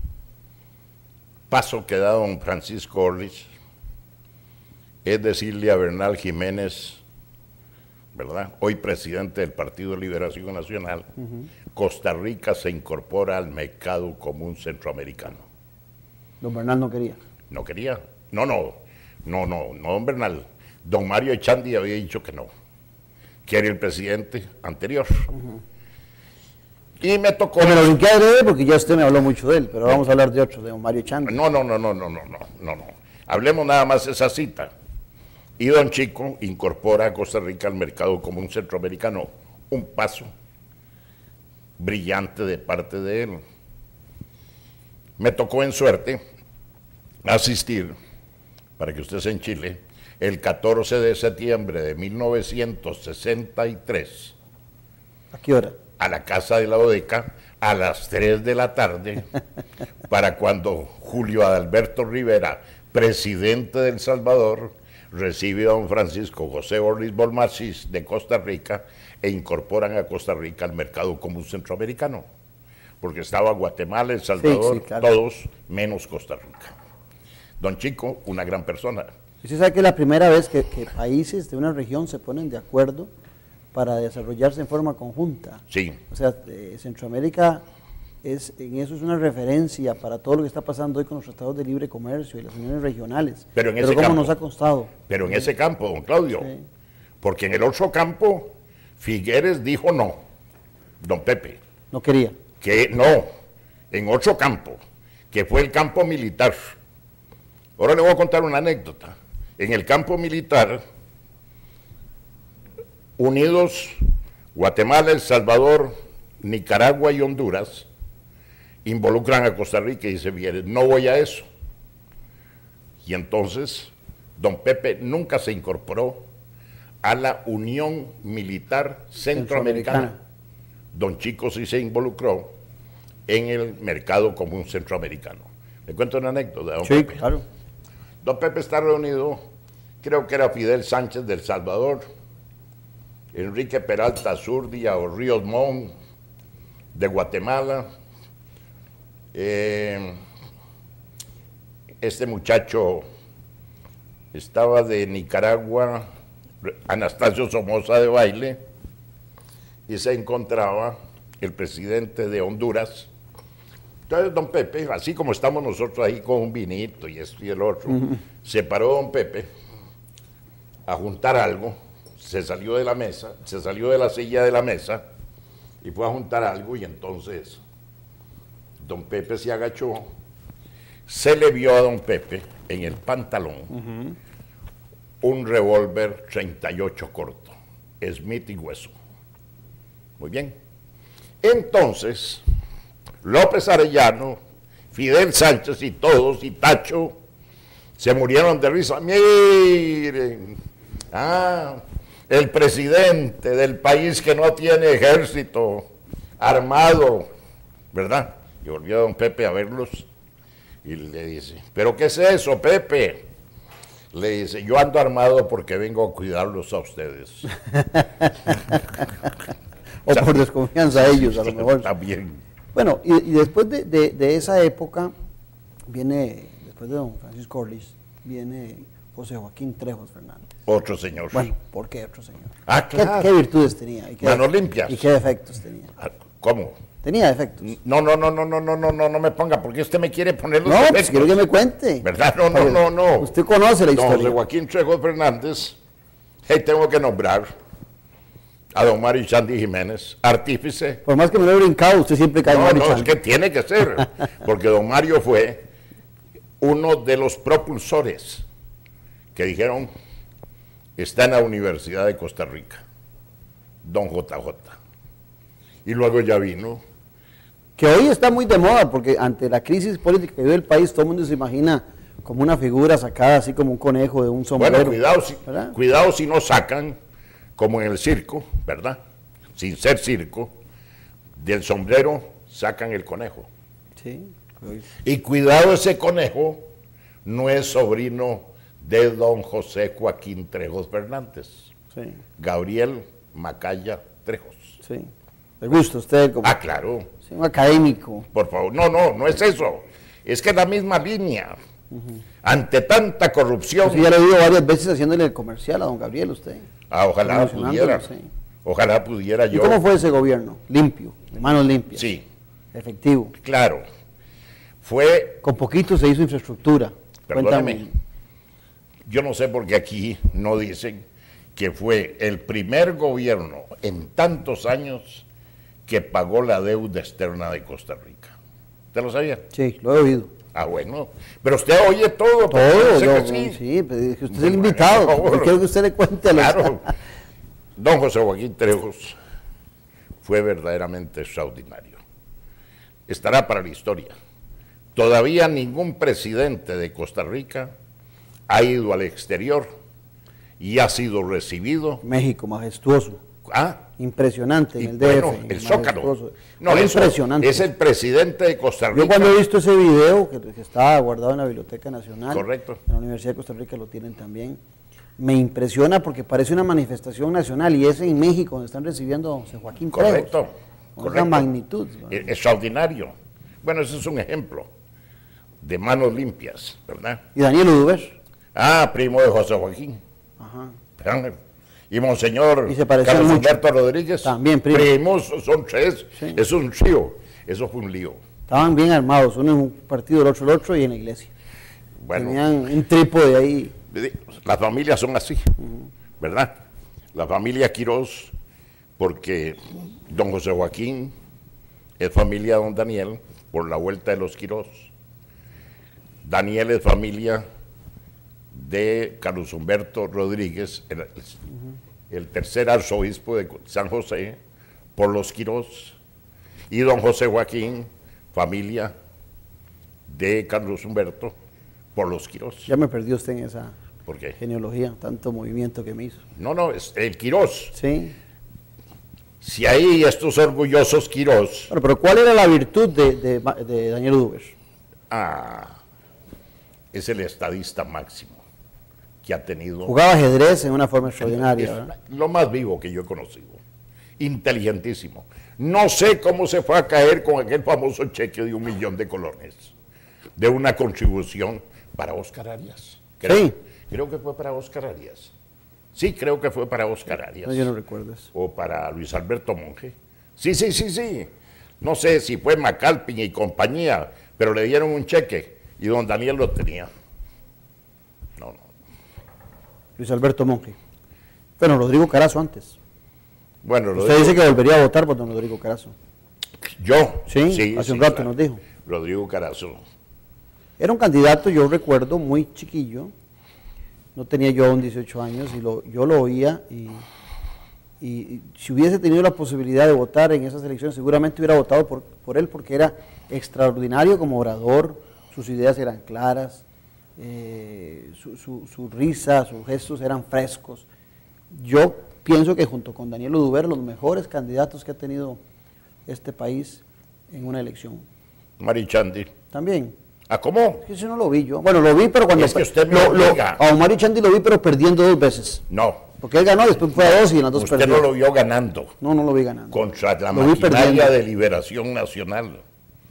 paso que da don Francisco Orlich es decirle a Bernal Jiménez, ¿verdad? Hoy presidente del Partido de Liberación Nacional, uh-huh. Costa Rica se incorpora al mercado común centroamericano. Don Bernal no quería. No quería. No, no, no, no, no, don Bernal. Don Mario Echandi había dicho que no, que era el presidente anterior. Uh-huh. Y me tocó... Me lo brinqué de él porque ya usted me habló mucho de él, pero vamos a hablar de otro, de don Mario Echandi. No, no, no, no, no, no, no, no, no. Hablemos nada más de esa cita. Y don Chico incorpora a Costa Rica al mercado común centroamericano. Un paso brillante de parte de él. Me tocó en suerte asistir, para que usted sea en Chile, el catorce de septiembre de mil novecientos sesenta y tres. ¿A qué hora? A la Casa de la Odeca, a las tres de la tarde, para cuando Julio Adalberto Rivera, presidente de El Salvador, recibe a don Francisco José Orlich Bolmachis de Costa Rica e incorporan a Costa Rica al mercado común centroamericano, porque estaba Guatemala, El Salvador, sí, sí, claro. Todos menos Costa Rica. Don Chico, una gran persona. Usted sabe que es la primera vez que, que países de una región se ponen de acuerdo para desarrollarse en forma conjunta. Sí. O sea, eh, Centroamérica es, en eso es una referencia para todo lo que está pasando hoy con los tratados de libre comercio y las uniones regionales. Pero en Pero ese ¿cómo campo, nos ha costado? Pero en ese campo, don Claudio, sí. Porque en el otro campo, Figueres dijo no, don Pepe. No quería. Que no, en otro campo, que fue el campo militar. Ahora le voy a contar una anécdota. En el campo militar, unidos Guatemala, El Salvador, Nicaragua y Honduras, involucran a Costa Rica y dice, bien, no voy a eso. Y entonces, don Pepe nunca se incorporó a la Unión Militar Centroamericana. Centroamericana. Don Chico sí se involucró en el mercado común centroamericano. Le cuento una anécdota, don sí, Pepe. Claro. Don Pepe está reunido, ¿qué creo que era Fidel Sánchez del Salvador, Enrique Peralta Zurdia o Ríos Montt de Guatemala, eh, este muchacho estaba de Nicaragua, Anastasio Somoza de Baile, y se encontraba el presidente de Honduras. Entonces don Pepe, así como estamos nosotros ahí con un vinito y esto y el otro, uh-huh. se paró don Pepe a juntar algo, se salió de la mesa, se salió de la silla de la mesa y fue a juntar algo, y entonces don Pepe se agachó, se le vio a don Pepe en el pantalón uh-huh. un revólver treinta y ocho corto, Smith y Wesson. Muy bien. Entonces, López Arellano, Fidel Sánchez y todos, y Tacho, se murieron de risa. Miren, ah, el presidente del país que no tiene ejército armado, ¿verdad? Y volvió don Pepe a verlos y le dice, ¿pero qué es eso, Pepe? Le dice, yo ando armado porque vengo a cuidarlos a ustedes. O, o sea, por desconfianza a ellos, a lo mejor. También. Bueno, y, y después de, de, de esa época, viene, después de don Francisco Orliz, viene José Joaquín Trejos Fernández. Otro señor. Bueno, ¿por qué otro señor? Ah, claro. ¿Qué, qué virtudes tenía? ¿Y qué, Manos limpias. ¿Y qué defectos tenía? ¿Cómo? ¿Tenía defectos? No, no, no, no, no, no, no, no, no me ponga, porque usted me quiere poner los no, defectos. Pues quiero que me cuente. ¿Verdad? No, no, no, no. Usted conoce la historia. Don José Joaquín Trejos Fernández, hey, tengo que nombrar a don Mario Chandy Jiménez, artífice. Por más que me lo he brincado, usted siempre cae en No, Mario no, Chandy. es que tiene que ser, porque don Mario fue uno de los propulsores que dijeron, está en la Universidad de Costa Rica, don J J. Y luego ya vino. Que hoy está muy de moda, porque ante la crisis política que vive el país, todo el mundo se imagina como una figura sacada así como un conejo de un sombrero. Bueno, cuidado si, cuidado si no sacan, como en el circo, ¿verdad? Sin ser circo, del sombrero sacan el conejo. Sí. Y cuidado, ese conejo no es sobrino de don José Joaquín Trejos Fernández. Sí. Gabriel Macaya Trejos. Sí. ¿Le gusta a usted? Como, ah, claro. Sí, un académico. Por favor, no, no, no es eso. Es que es la misma línea. Uh-huh. Ante tanta corrupción. Pues sí, ya lo he oído varias veces haciéndole el comercial a don Gabriel, usted. Ah, ojalá pudiera. Sí. Ojalá pudiera yo. ¿Y cómo fue ese gobierno? Limpio, de manos limpias. Sí. Efectivo. Claro. Fue. Con poquito se hizo infraestructura. Perdóname. Cuéntame. Yo no sé por qué aquí no dicen que fue el primer gobierno en tantos años que pagó la deuda externa de Costa Rica. ¿Usted lo sabía? Sí, lo he oído. Ah, bueno. Pero usted oye todo. Todo, yo, sí. sí, pero es que usted es el invitado. Yo quiero que usted le cuente a los... Claro. Don José Joaquín Trejos fue verdaderamente extraordinario. Estará para la historia. Todavía ningún presidente de Costa Rica ha ido al exterior y ha sido recibido. México, majestuoso. Ah. Impresionante en el bueno, D F. El Zócalo. No, es impresionante. Es el presidente de Costa Rica. Yo cuando he visto ese video, que, que está guardado en la Biblioteca Nacional. Correcto. En la Universidad de Costa Rica lo tienen también. Me impresiona porque parece una manifestación nacional y es en México donde están recibiendo a José Joaquín Trejos. Correcto. Con correcto. esa magnitud. Es, extraordinario. Bueno, ese es un ejemplo de manos limpias, ¿verdad? ¿Y Daniel Uduber? Ah, primo de José Joaquín. Ajá. Y Monseñor y se Carlos mucho. Humberto Rodríguez. También, primo. Primos, son tres. Sí. Es un trío. Eso fue un lío. Estaban bien armados, uno en un partido, el otro el otro y en la iglesia. Bueno, tenían un trípode ahí. Las familias son así, uh-huh. ¿verdad? La familia Quirós, porque don José Joaquín es familia de don Daniel, por la vuelta de los Quirós. Daniel es familia de Carlos Humberto Rodríguez, el, uh-huh. el tercer arzobispo de San José, por los Quirós. Y don José Joaquín, familia de Carlos Humberto, por los Quirós. Ya me perdió usted en esa ¿Por qué? genealogía, tanto movimiento que me hizo. No, no, es el Quirós. Sí. Si hay estos orgullosos Quirós. Bueno, pero ¿cuál era la virtud de, de, de Daniel Uduber? Ah, es el estadista máximo. que ha tenido. Jugaba ajedrez en una forma extraordinaria. Es lo más vivo que yo he conocido. Inteligentísimo. No sé cómo se fue a caer con aquel famoso cheque de un millón de colones, de una contribución para Óscar Arias. Creo, sí. Creo que fue para Óscar Arias. Sí, creo que fue para Óscar Arias. No, yo no recuerdo eso. O para Luis Alberto Monge. Sí, sí, sí, sí. No sé si fue Macalpin y compañía, pero le dieron un cheque y don Daniel lo tenía. No, no. Luis Alberto Monge. Bueno, Rodrigo Carazo antes. Bueno, Usted Rodrigo, dice que volvería a votar por don Rodrigo Carazo. ¿Yo? Sí, sí hace sí, un rato claro. nos dijo. Rodrigo Carazo. Era un candidato, yo recuerdo, muy chiquillo. No tenía yo aún dieciocho años y lo, yo lo oía y, y, y si hubiese tenido la posibilidad de votar en esas elecciones seguramente hubiera votado por, por él porque era extraordinario como orador, sus ideas eran claras, eh, su, su, su risa, sus gestos eran frescos. Yo pienso que junto con Daniel Oduber los mejores candidatos que ha tenido este país en una elección. Marichandi. También. ¿Ah, cómo? Es que eso no lo vi yo. Bueno, lo vi, pero cuando... Es que usted me lo, lo, a Omar Chandi lo vi, pero perdiendo dos veces. No. Porque él ganó, después fue a dos y en las dos usted perdió. Usted no lo vio ganando. No, no lo vi ganando. Contra la lo maquinaria de liberación nacional.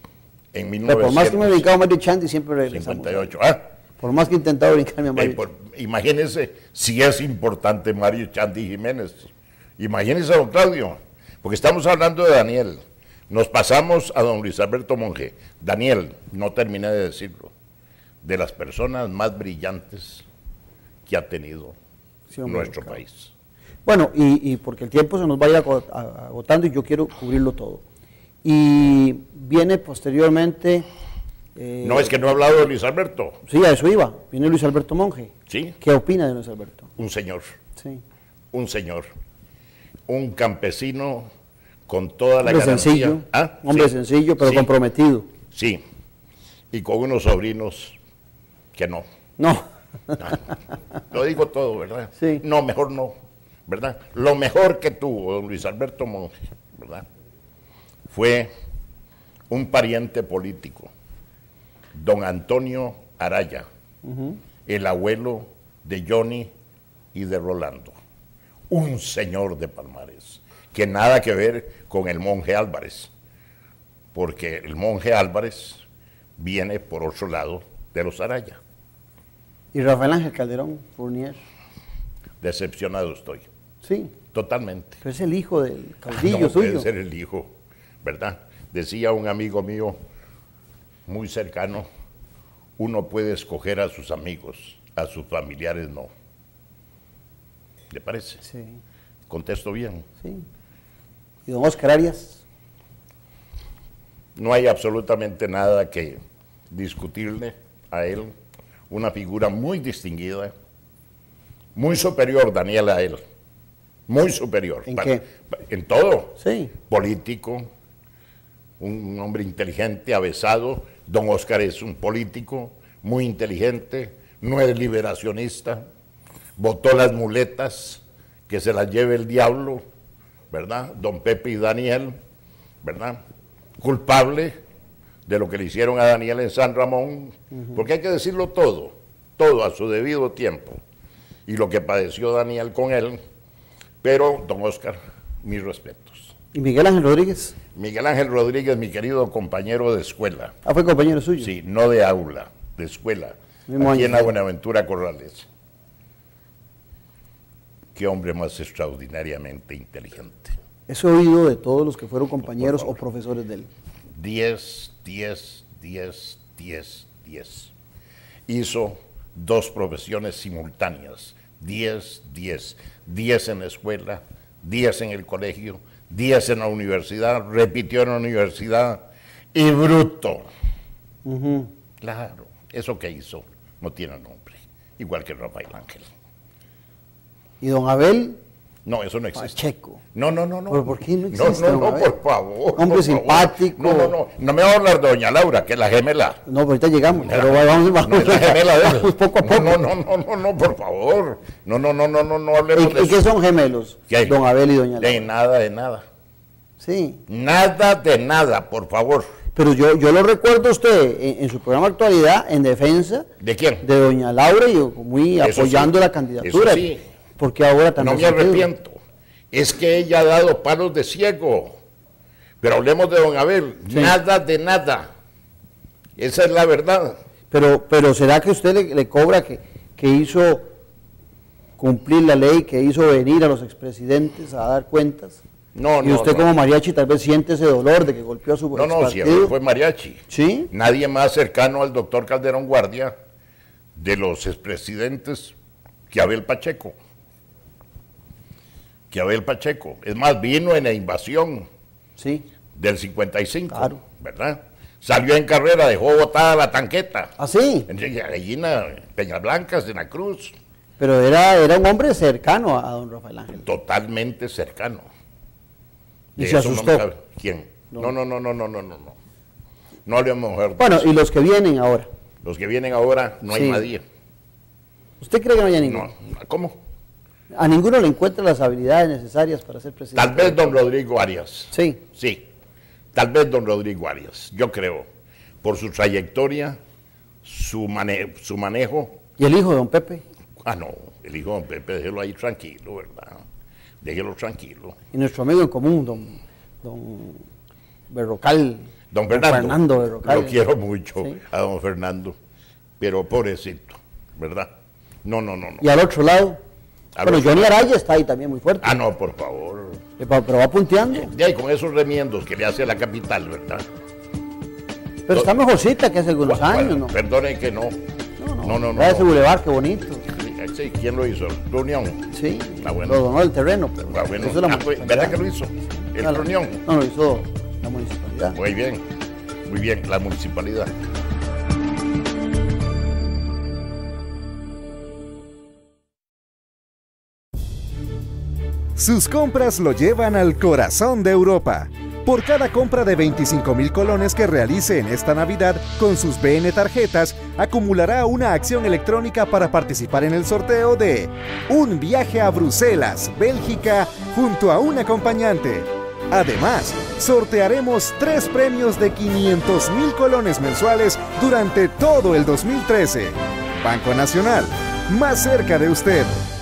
En mil novecientos. Pero por más que me he dedicado a Mario Chandi, siempre regresamos. cincuenta y ocho. Ah. Por más que he intentado brincarme a Mario eh, por, Imagínense si es importante Mario Chandi Jiménez. Imagínense a don Claudio. Porque estamos hablando de Daniel. Nos pasamos a don Luis Alberto Monge. Daniel, no terminé de decirlo, de las personas más brillantes que ha tenido sí, hombre, nuestro claro. país. Bueno, y, y porque el tiempo se nos va a ir agotando y yo quiero cubrirlo todo. Y viene posteriormente... Eh, no, es que no he hablado de Luis Alberto. Sí, a eso iba. Viene Luis Alberto Monge. Sí. ¿Qué opina de Luis Alberto? Un señor. Sí. Un señor. Un campesino con toda la hombre garantía. Sencillo, ¿Ah? Hombre sí. sencillo, pero sí. comprometido. Sí. Y con unos sobrinos que no. No. no. Lo digo todo, ¿verdad? Sí. No, mejor no, ¿verdad? Lo mejor que tuvo don Luis Alberto Monge, ¿verdad? Fue un pariente político, don Antonio Araya, uh-huh. el abuelo de Johnny y de Rolando. Un señor de Palmares, que nada que ver con el monje Álvarez, porque el monje Álvarez viene por otro lado de los Araya. ¿Y Rafael Ángel Calderón Fournier? Decepcionado estoy. Sí. Totalmente. Pero es el hijo del caudillo no suyo. Puede ser el hijo, ¿verdad? Decía un amigo mío muy cercano, uno puede escoger a sus amigos, a sus familiares no. ¿Le parece? Sí. Contesto bien. Sí. ¿Y don Óscar Arias? No hay absolutamente nada que discutirle a él. Una figura muy distinguida, muy superior, Daniel, a él. Muy superior. ¿En para, qué? En todo. Sí. Político, un hombre inteligente, avesado. Don Óscar es un político muy inteligente, no es liberacionista, botó las muletas, que se las lleve el diablo, ¿verdad? Don Pepe y Daniel, ¿verdad? Culpable de lo que le hicieron a Daniel en San Ramón, uh-huh. porque hay que decirlo todo, todo a su debido tiempo, y lo que padeció Daniel con él, pero don Óscar, mis respetos. ¿Y Miguel Ángel Rodríguez? Miguel Ángel Rodríguez, mi querido compañero de escuela. Ah, ¿fue compañero suyo? Sí, no de aula, de escuela, Mismo aquí año, en Buenaventura Corrales. Qué hombre más extraordinariamente inteligente. Eso he oído de todos los que fueron compañeros o profesores de él. Diez, diez, diez, diez, diez. Hizo dos profesiones simultáneas. Diez, diez. Diez en la escuela, diez en el colegio, diez en la universidad, repitió en la universidad. Y bruto. Uh-huh. Claro, eso que hizo no tiene nombre. Igual que Rafael Ángel. ¿Y don Abel? No, eso no existe. Pacheco. No, no, no, no. ¿Pero por qué no existe? No, no, no, por favor. Hombre por simpático. Favor. No, no, no. No me va a hablar de doña Laura, que es la gemela. No, pero ahorita llegamos. No, pero vamos, vamos, no es la gemela de él. Poco a poco. No, no, no, no, no, por favor. No, no, no, no, no, no hablemos ¿Y, de ¿Y eso. qué son gemelos? ¿Qué hay? Don Abel y doña Laura. De nada, de nada. Sí. Nada de nada, por favor. Pero yo, yo lo recuerdo a usted en, en su programa Actualidad en defensa. ¿De quién? De doña Laura y muy Eso apoyando sí, la candidatura. Eso sí. Porque ahora también. No me arrepiento. Es que ella ha dado palos de ciego. Pero hablemos de don Abel. Sí. Nada de nada. Esa es la verdad. Pero, pero ¿será que usted le, le cobra que, que hizo cumplir la ley, que hizo venir a los expresidentes a dar cuentas? No, y no, usted no. como mariachi tal vez siente ese dolor de que golpeó a su No, no, si fue mariachi. ¿Sí? Nadie más cercano al doctor Calderón Guardia de los expresidentes que Abel Pacheco. Que Abel Pacheco. Es más, vino en la invasión sí. del cincuenta y cinco, claro. ¿verdad? Salió en carrera, dejó botada la tanqueta. ¿Ah, sí? En Gallina, Peñablancas, en la Cruz. Pero era, era un hombre cercano a, a don Rafael Ángel. Totalmente cercano. ¿Y se asustó? No ¿Quién? No, no, no, no, no, no, no. No, no le hemos mujer. Bueno, y los que vienen ahora. Los que vienen ahora, no hay sí. nadie. ¿Usted cree que no haya ninguno? No, ¿cómo? A ninguno le encuentra las habilidades necesarias para ser presidente. Tal vez don Rodrigo Arias. Sí. Sí. Tal vez don Rodrigo Arias, yo creo, por su trayectoria, su, mane su manejo. ¿Y el hijo de don Pepe? Ah, no, el hijo de don Pepe, déjelo ahí tranquilo, ¿verdad? Déjelo tranquilo. Y nuestro amigo en común, don, don Berrocal. Don Fernando. Don Fernando Berrocal. Lo quiero mucho, ¿sí? A don Fernando, pero pobrecito, ¿verdad? No, no, no. no. ¿Y al otro lado? Bueno, Johnny Araya está ahí también muy fuerte. Ah, no, por favor. Pero va punteando. De ahí con esos remiendos que le hace a la capital, ¿verdad? Pero está mejorcita que hace algunos bueno, años, ¿no? Perdone que no. No, no. No, no, no. Ese bulevar, qué bonito. Sí, ¿quién lo hizo? ¿Reunión? Sí. Ah, bueno. Lo donó el terreno. Pero ah, bueno. eso es la ah, pues, ¿verdad que lo hizo? ¿El no, Reunión? No, lo hizo la municipalidad. Muy bien. Muy bien, la municipalidad. Sus compras lo llevan al corazón de Europa. Por cada compra de veinticinco mil colones que realice en esta Navidad con sus B N tarjetas, acumulará una acción electrónica para participar en el sorteo de un viaje a Bruselas, Bélgica, junto a un acompañante. Además, sortearemos tres premios de quinientos mil colones mensuales durante todo el dos mil trece. Banco Nacional, más cerca de usted.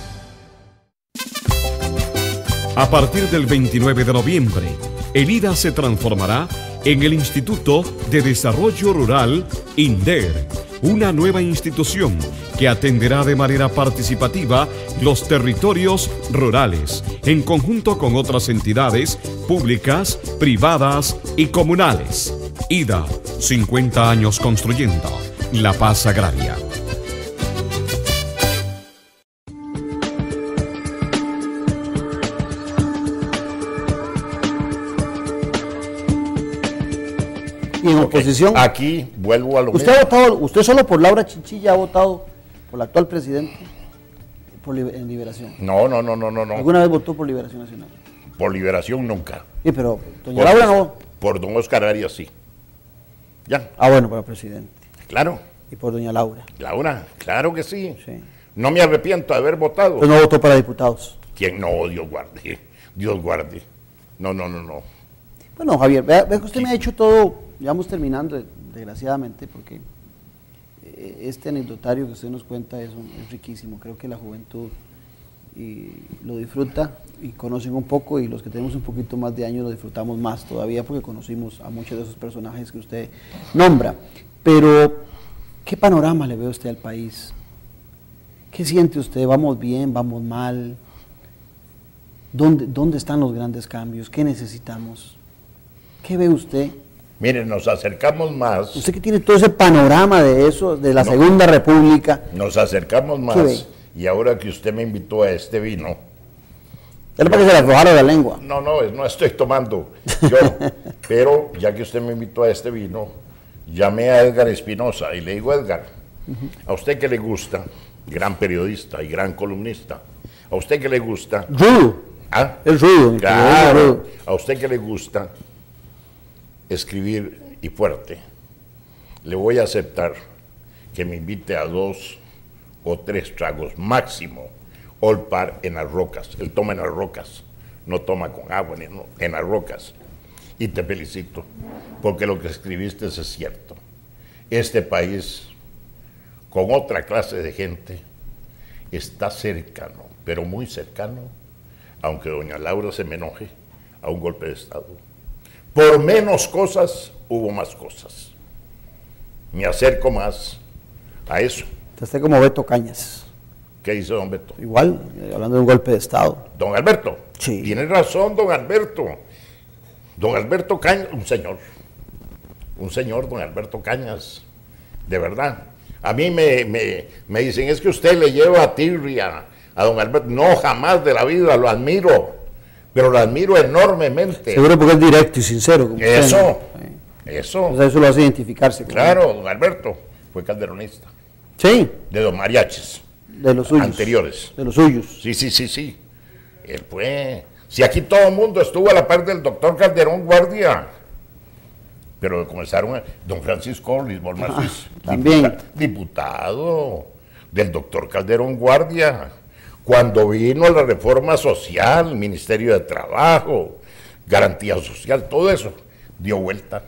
A partir del veintinueve de noviembre, el I D A se transformará en el Instituto de Desarrollo Rural INDER, una nueva institución que atenderá de manera participativa los territorios rurales, en conjunto con otras entidades públicas, privadas y comunales. I D A, cincuenta años construyendo la paz agraria. Y en oposición. Aquí, aquí vuelvo a lo ¿Usted mismo. ha votado, usted solo por Laura Chinchilla ha votado por el actual presidente por liber, en Liberación? No, no, no, no, no, no. ¿Alguna vez votó por Liberación Nacional? Por Liberación nunca. Sí, pero doña por, Laura no. Por don Oscar Arias sí. Ya. Ah, bueno, para el presidente. Claro. Y por doña Laura. Laura, claro que sí. Sí. No me arrepiento de haber votado. Pero no votó para diputados. ¿Quién? No, Dios guarde. Dios guarde. No, no, no, no. Bueno, Javier, vea, vea que usted me ha hecho todo, ya vamos terminando, desgraciadamente, porque este anecdotario que usted nos cuenta es, un, es riquísimo. Creo que la juventud y lo disfruta y conocen un poco, y los que tenemos un poquito más de años lo disfrutamos más todavía porque conocimos a muchos de esos personajes que usted nombra. Pero, ¿qué panorama le ve usted al país? ¿Qué siente usted? ¿Vamos bien? ¿Vamos mal? ¿Dónde, dónde están los grandes cambios? ¿Qué necesitamos? ¿Qué ve usted? Miren, nos acercamos más. Usted que tiene todo ese panorama de eso, de la no, Segunda República. Nos acercamos más. Y ahora que usted me invitó a este vino. ¿Ya le parece que se le aflojara la lengua? No, no, no estoy tomando yo. Pero ya que usted me invitó a este vino, llamé a Edgar Espinosa y le digo, Edgar, uh-huh. ¿a usted qué le gusta? Gran periodista y gran columnista. ¿A usted qué le gusta? Rudo. ¿Ah? Es rudo. Claro. Rudo. ¿A usted qué le gusta? Escribir y fuerte. Le voy a aceptar que me invite a dos o tres tragos máximo, all par en las rocas. Él toma en las rocas, no toma con agua, en las rocas. Y te felicito, porque lo que escribiste es cierto. Este país, con otra clase de gente, está cercano, pero muy cercano, aunque doña Laura se me enoje, a un golpe de Estado. Por menos cosas, hubo más cosas. Me acerco más a eso. Usted como Beto Cañas. ¿Qué dice don Beto? Igual, eh, hablando de un golpe de Estado. Don Alberto. Sí. Tiene razón, don Alberto. Don Alberto Cañas, un señor. Un señor, don Alberto Cañas. De verdad. A mí me, me, me dicen, es que usted le lleva a tirria a don Alberto. No, jamás de la vida, lo admiro. Pero lo admiro enormemente. Seguro porque es directo y sincero. Como eso, usted, ¿no? eso. O sea, eso lo hace identificarse. Claro, don Alberto fue calderonista. Sí. De los mariachis. De los suyos. Anteriores. De los suyos. Sí, sí, sí, sí. Él fue... Si aquí todo el mundo estuvo a la par del doctor Calderón Guardia. Pero comenzaron... A, don Francisco Lisbol Marcis. Ah, también. Diputado, diputado del doctor Calderón Guardia. Cuando vino la reforma social, Ministerio de Trabajo, Garantía Social, todo eso dio vuelta.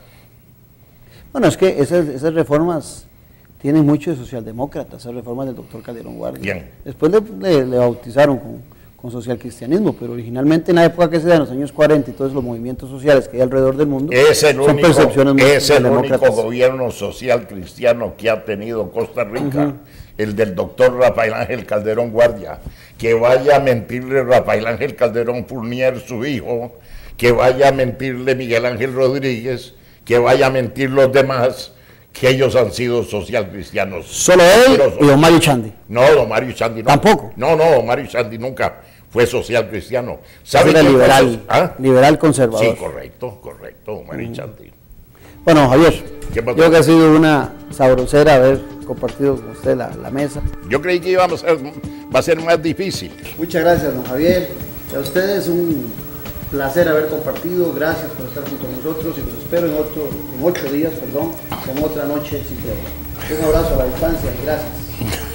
Bueno, es que esas, esas reformas tienen mucho de socialdemócratas, esas reformas del doctor Calderón Guardia. Bien. Después le, le, le bautizaron con, con socialcristianismo, pero originalmente en la época que se da, en los años cuarenta y todos los movimientos sociales que hay alrededor del mundo, es el son único, percepciones muy es el único socialdemócratas. gobierno social cristiano que ha tenido Costa Rica, uh-huh. el del doctor Rafael Ángel Calderón Guardia. Que vaya a mentirle Rafael Ángel Calderón Fournier, su hijo, que vaya a mentirle Miguel Ángel Rodríguez, que vaya a mentir los demás, que ellos han sido social cristianos. ¿Solo él y don Mario Chandi? No, don Mario Chandi no. ¿Tampoco? No, no, don Mario Chandi nunca fue social cristiano. ¿Sabe era qué liberal, ¿Ah? liberal conservador. Sí, correcto, correcto, don Mario uh-huh. Chandi. Bueno, Javier, ¿Qué pasó? creo que ha sido una sabrosera haber compartido con usted la, la mesa. Yo creí que íbamos a, va a ser más difícil. Muchas gracias, don Javier. A ustedes un placer haber compartido. Gracias por estar junto a nosotros y los espero en, otro, en ocho días, perdón, en otra noche sin tregua. Un abrazo a la distancia y gracias.